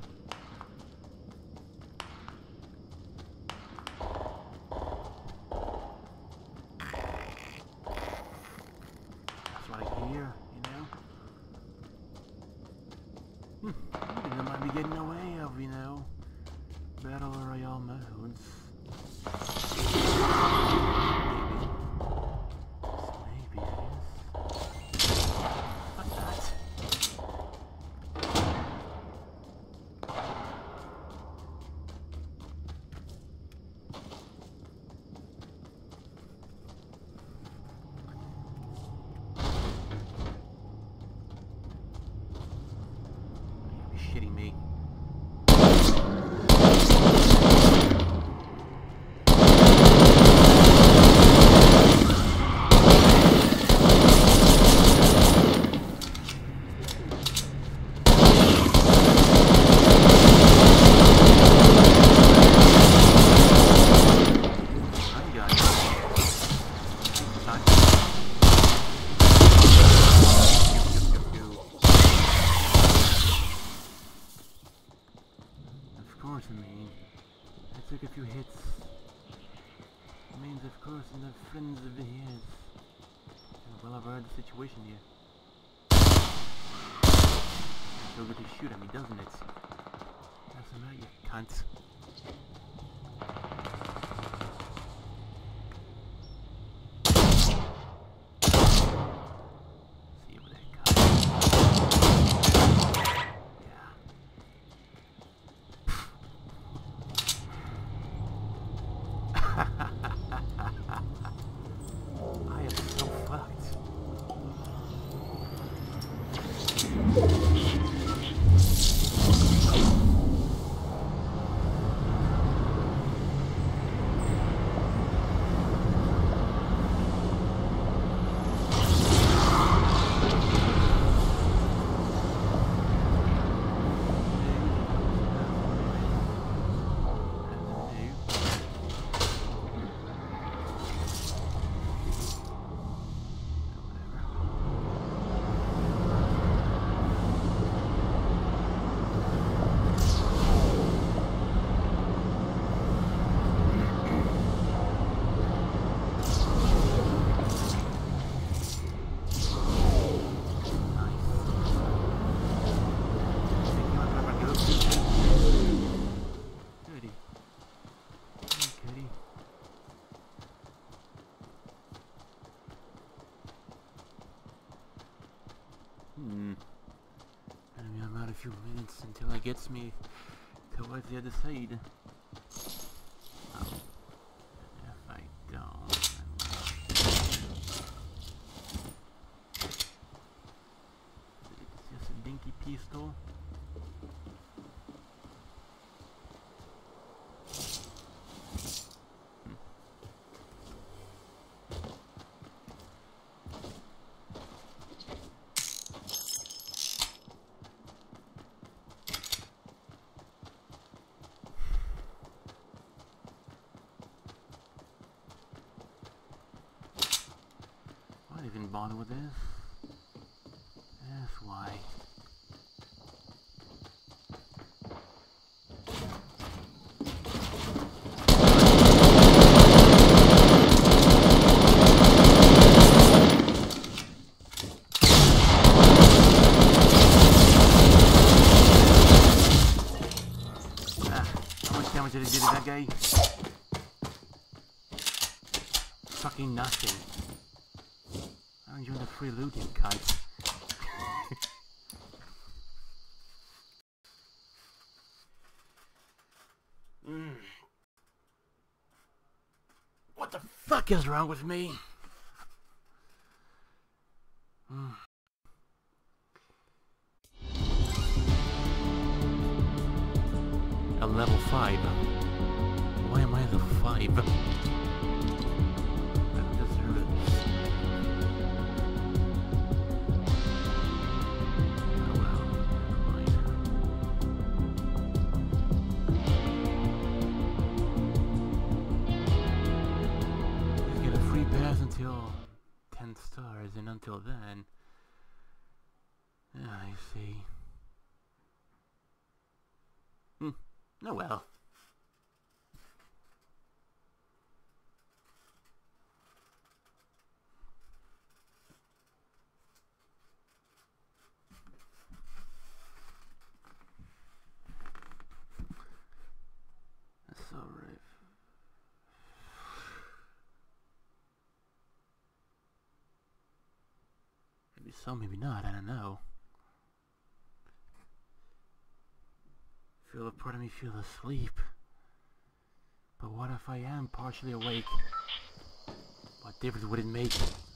That's what I hear, you know. Hmm, you know, might be getting away of, you know, battle royale modes. took a few hits. Means, of course, and the friends of his. Well, I've heard the situation here. It's so good to shoot at me, doesn't it? That's the matter, you cunt. See you with that cunt. Yeah. I am so fucked. Hmm. I mean, I'm out a few minutes until it gets me towards the other side. Oh. If I don't, it's just a dinky pistol. Why even bother with this? That's why. Ah, how much damage did it do to that guy? Fucking nothing. I'm enjoying the free loot, you cunt. mm. What the fuck is wrong with me? Mm. A level five. Why am I the five? I don't deserve it. Oh well, fine. Just get a free pass until ten stars, and until then, yeah, I see. Hmm. Oh well. That's alright. Maybe so, maybe not, I don't know. Feel a part of me feel asleep. But what if I am partially awake? What difference would it make?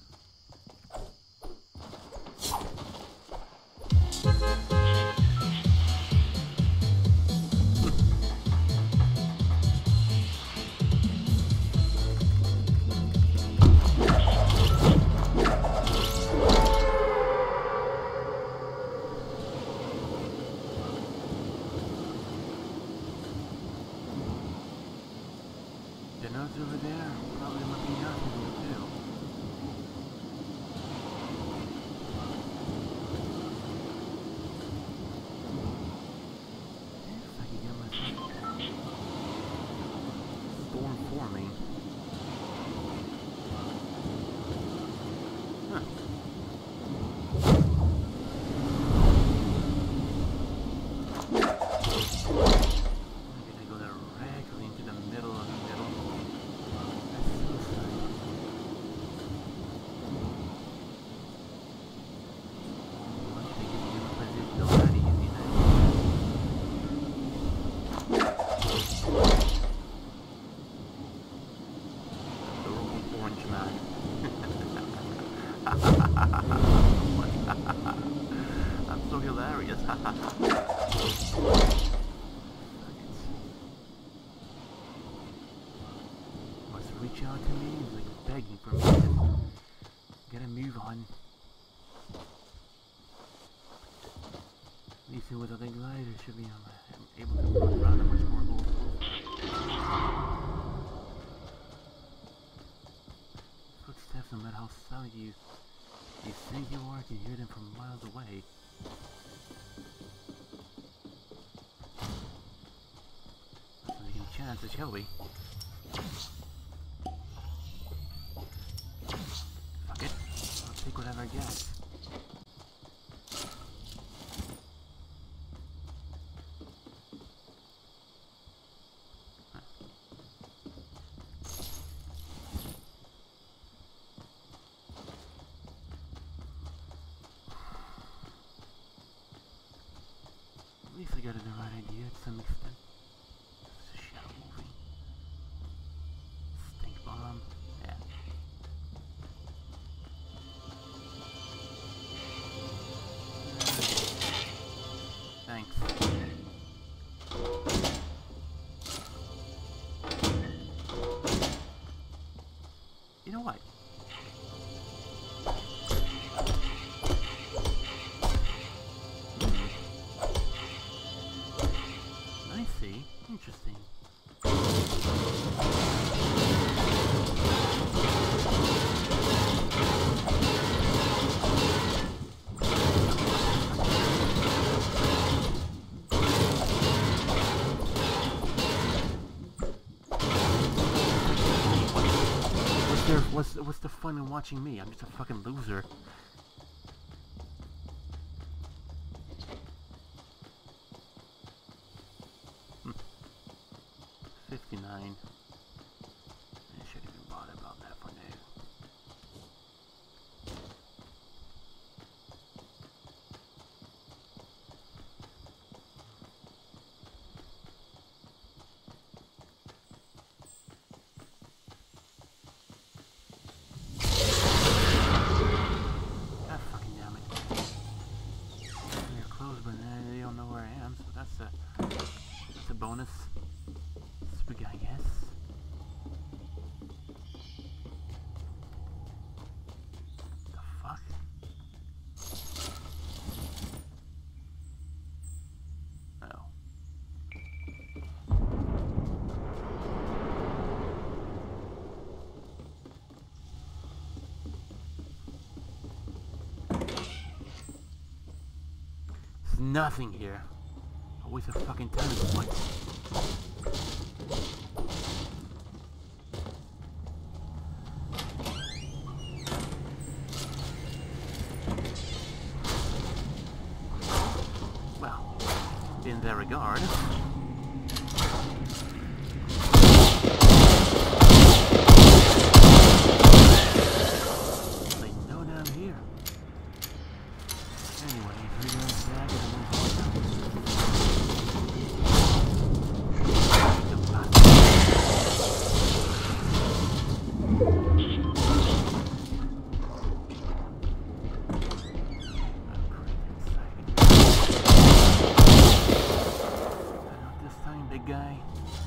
The notes over there probably looking out for me too. If I could get myself... forming. Huh. I'm gonna go directly into the middle of the middle. That's suicide. Once they get you in a position, know how to easy that. The little orange man. I'm so hilarious. Must reach out to me, he's like begging for me to get a move on. At least with a leg light, it should be um, able to run around a much more mobile. Footsteps, no matter how silent you you think you are, you hear them from miles away. Let's take a chance, shall we? Fuck it. I'll take whatever I get. At least I got the right idea to some extent. It's a shadow moving. Stink bomb. Yeah. Thanks. You know what? I see. Interesting. What's there? What's what's the fun in watching me? I'm just a fucking loser. fifty-nine. I should even bother about that for now. Ah, fucking damn it. They're close, but they don't know where I am, so that's a, that's a bonus. I guess. The fuck? Oh. There's nothing here. A waste of fucking time at this point. In that regard. They know down here. Anyway, if you're going back and move big guy.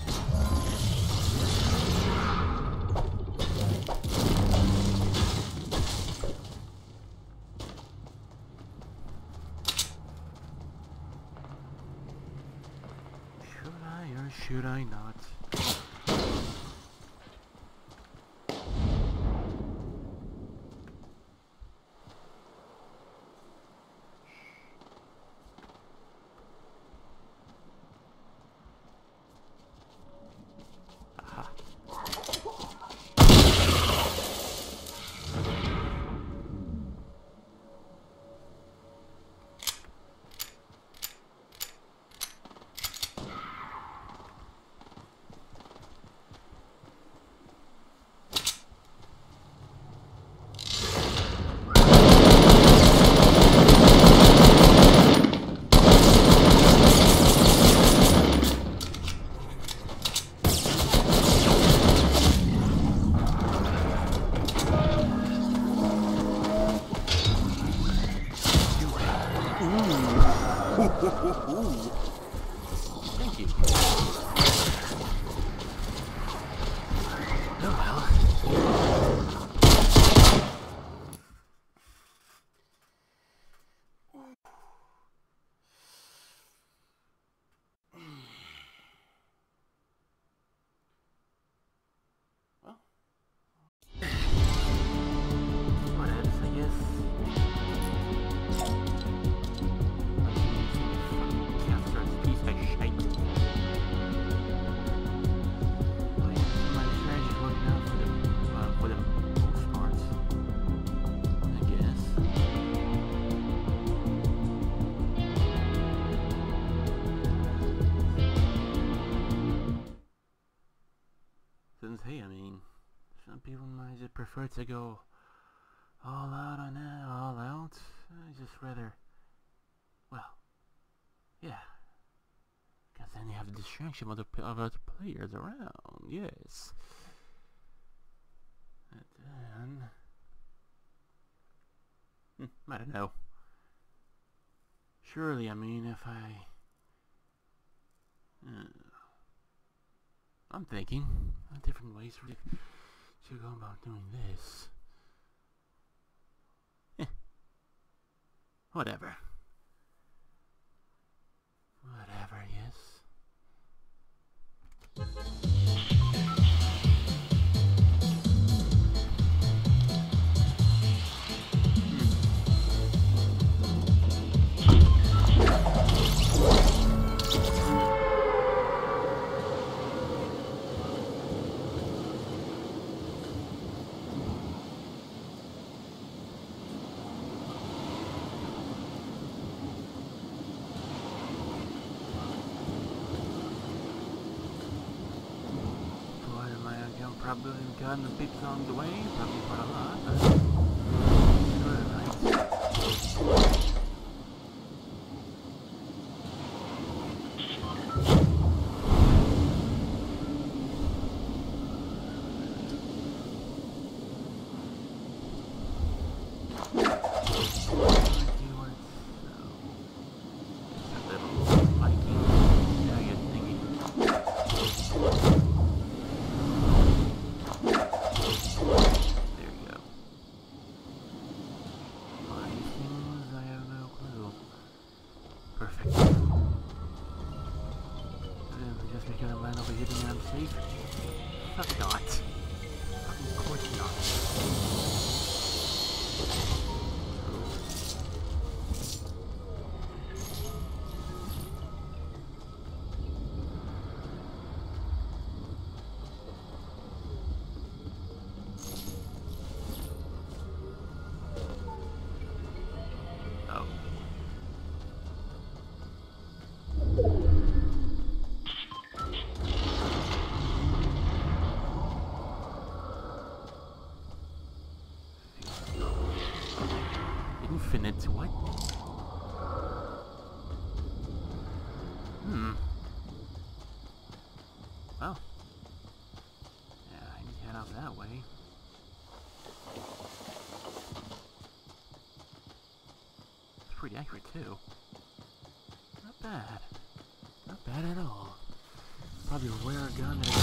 Should I or should I not? Aha. Oh well. Whatevs, I guess. Fucking piece of shite. My strategy's working out for them, uh, for them most parts, I guess. Since, hey, I mean, some people might just prefer to go all out on that, all out. I just rather, well, yeah. Because then you have the distraction of other, of other players around, yes. And then, hmm, I don't know. Surely, I mean, if I, uh, I'm thinking of different ways to, to go about doing this. Eh. Whatever. Whatever, yes. Probably gotten the big along the way, probably quite a lot, but sure, right? Fuck not. Fucking course not. Oh. Infinite what? Hmm. Well. Yeah, I need to head out that way. It's pretty accurate too. Not bad. Not bad at all. Probably a rare gun that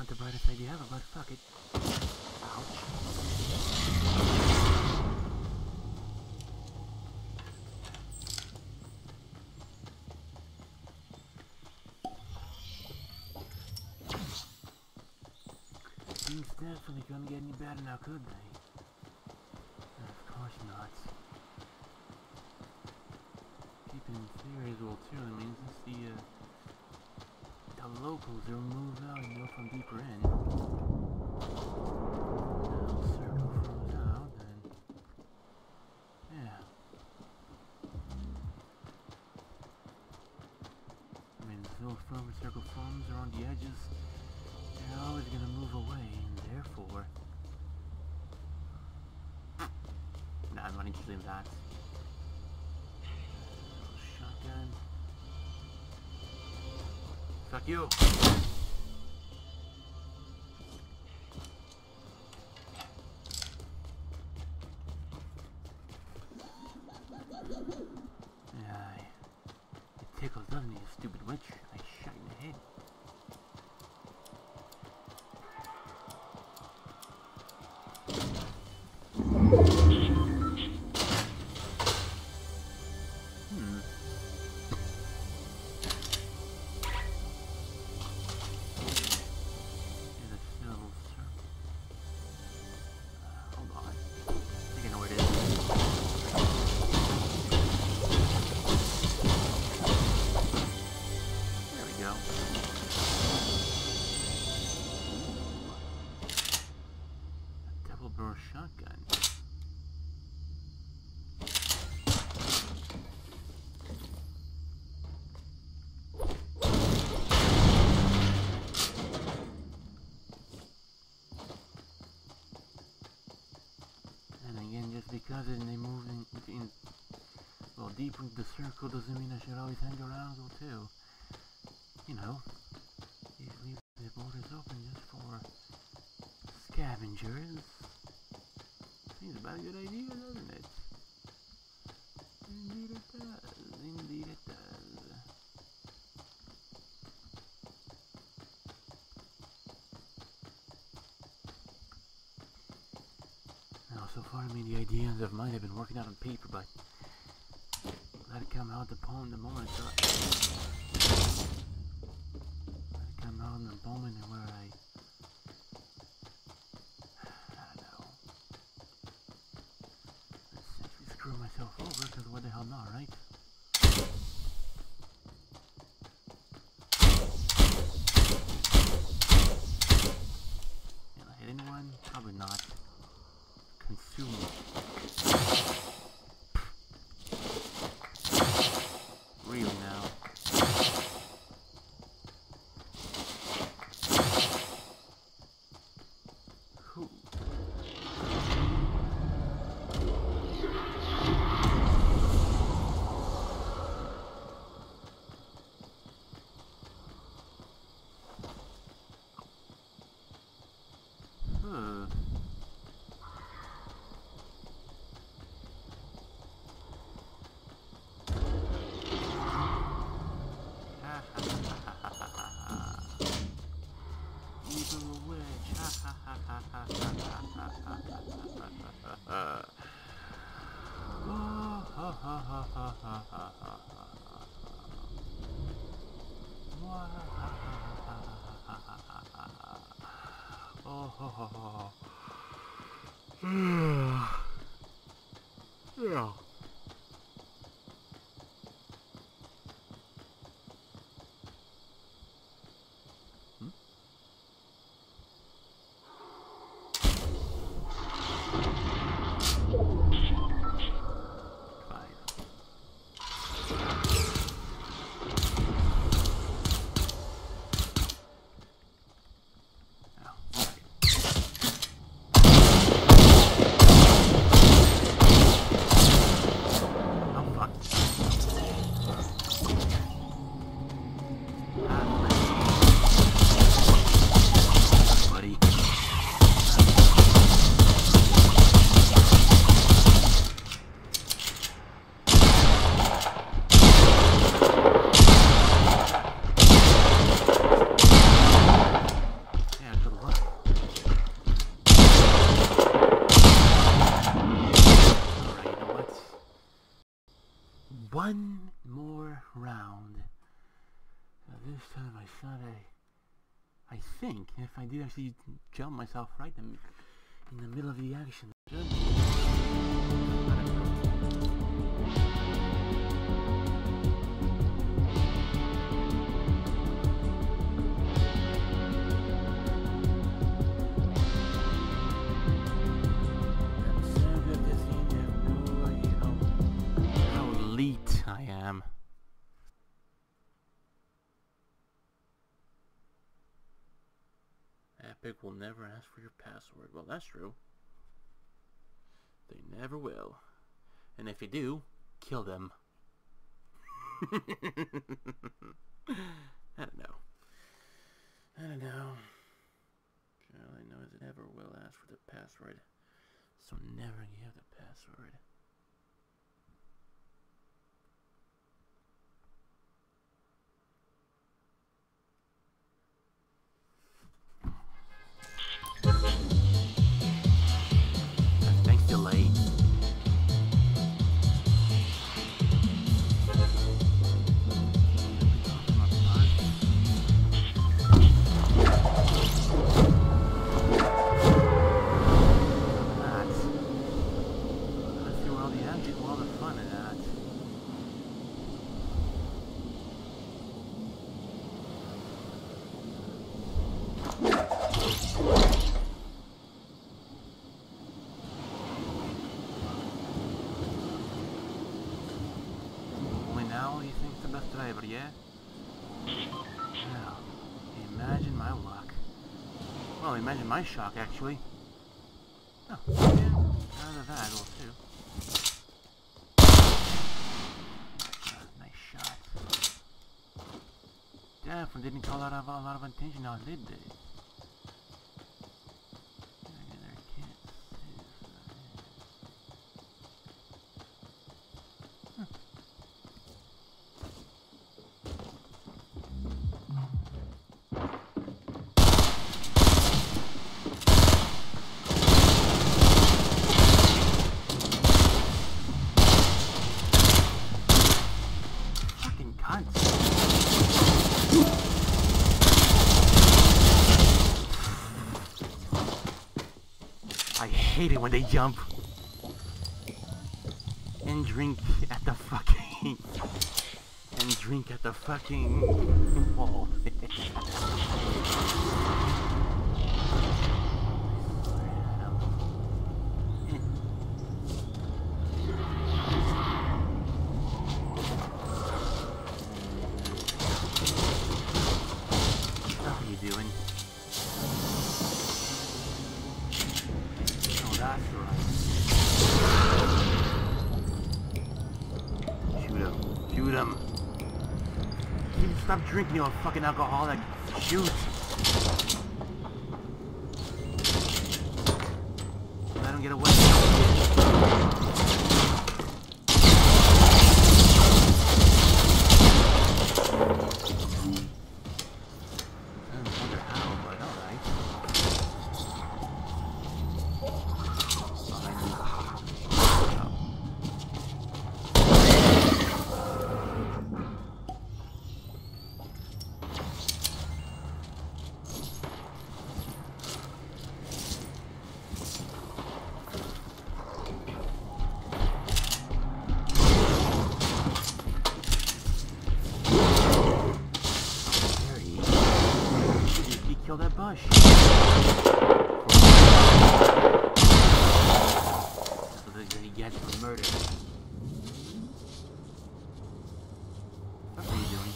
not the brightest idea ever, but fuck it. Ouch. Things definitely couldn't get any better now, could they? Of course not. Keeping in theory will too means it's the, uh, the locals are moved out and go from deeper in. Now circle froze out, then... Yeah. I mean, if those firmer circle forms are on the edges, they're always gonna move away, and therefore... Nah, I'm not interested in that. Shotgun. Fuck you! Yeah, it tickles, doesn't it, you stupid witch? I shot in the head. Shotgun. And again, just because it, they move in, in, well, deeper into the circle doesn't mean I should always hang around though too. You know, you leave the borders open just for scavengers. Seems about a good idea, doesn't it? Indeed it does. Indeed it does. Now, so far, I mean, the ideas of mine have been working out on paper, but let it come out the poem the moment so I... Let it come out in the moment where I... Screw myself over, because what the hell not, right? Can I hit anyone? Probably not. Consume. Really now? Who? Yeah. one more round. So this time I thought I, I think if I did actually jump myself right in, in the middle of the action. I am. Epic will never ask for your password. Well, that's true. They never will. And if you do, kill them. I don't know. I don't know. All I know is it never will ask for the password. So never give the password. Thanks, delay. Driver, yeah? Well, imagine my luck. Well, imagine my shock, actually. Oh, yeah, out of that will too. Ah, nice shot. Definitely didn't call out a lot of attention now, did they? I hate it when they jump and drink at the fucking and drink at the fucking wall. What are you doing? That's right. Shoot him. Shoot him. You stop drinking, you fucking alcoholic. Shoot. Let him get away. Kill that bush. That's what he gets for murder. What are you doing?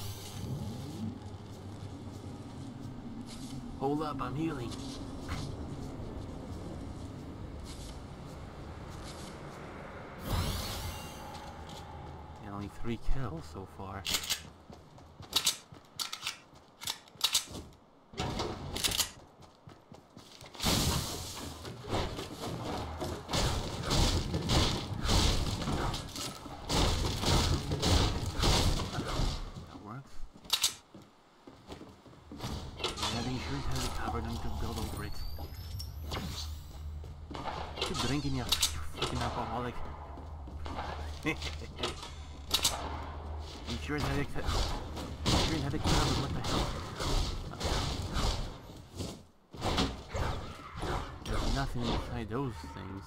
Hold up, I'm healing. And only three kills so far. Drinking, you fucking alcoholic. You sure that it you sure that it covered? What the hell? There's nothing inside those things.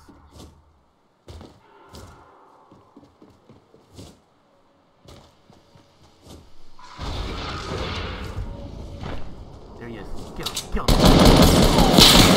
There he is. Kill him, kill him.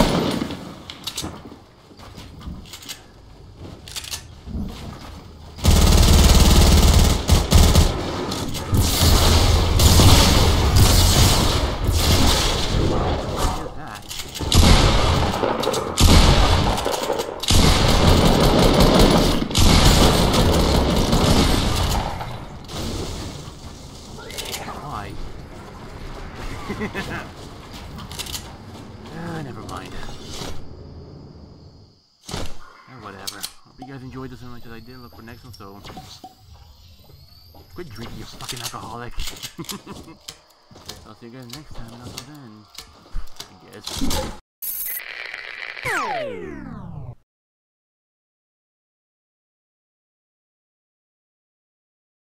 Ah, never mind. Ah, whatever. Hope you guys enjoyed this as much as I did. Look for next one, so... Quit drinking, you fucking alcoholic. I'll see you guys next time, and until then... I guess...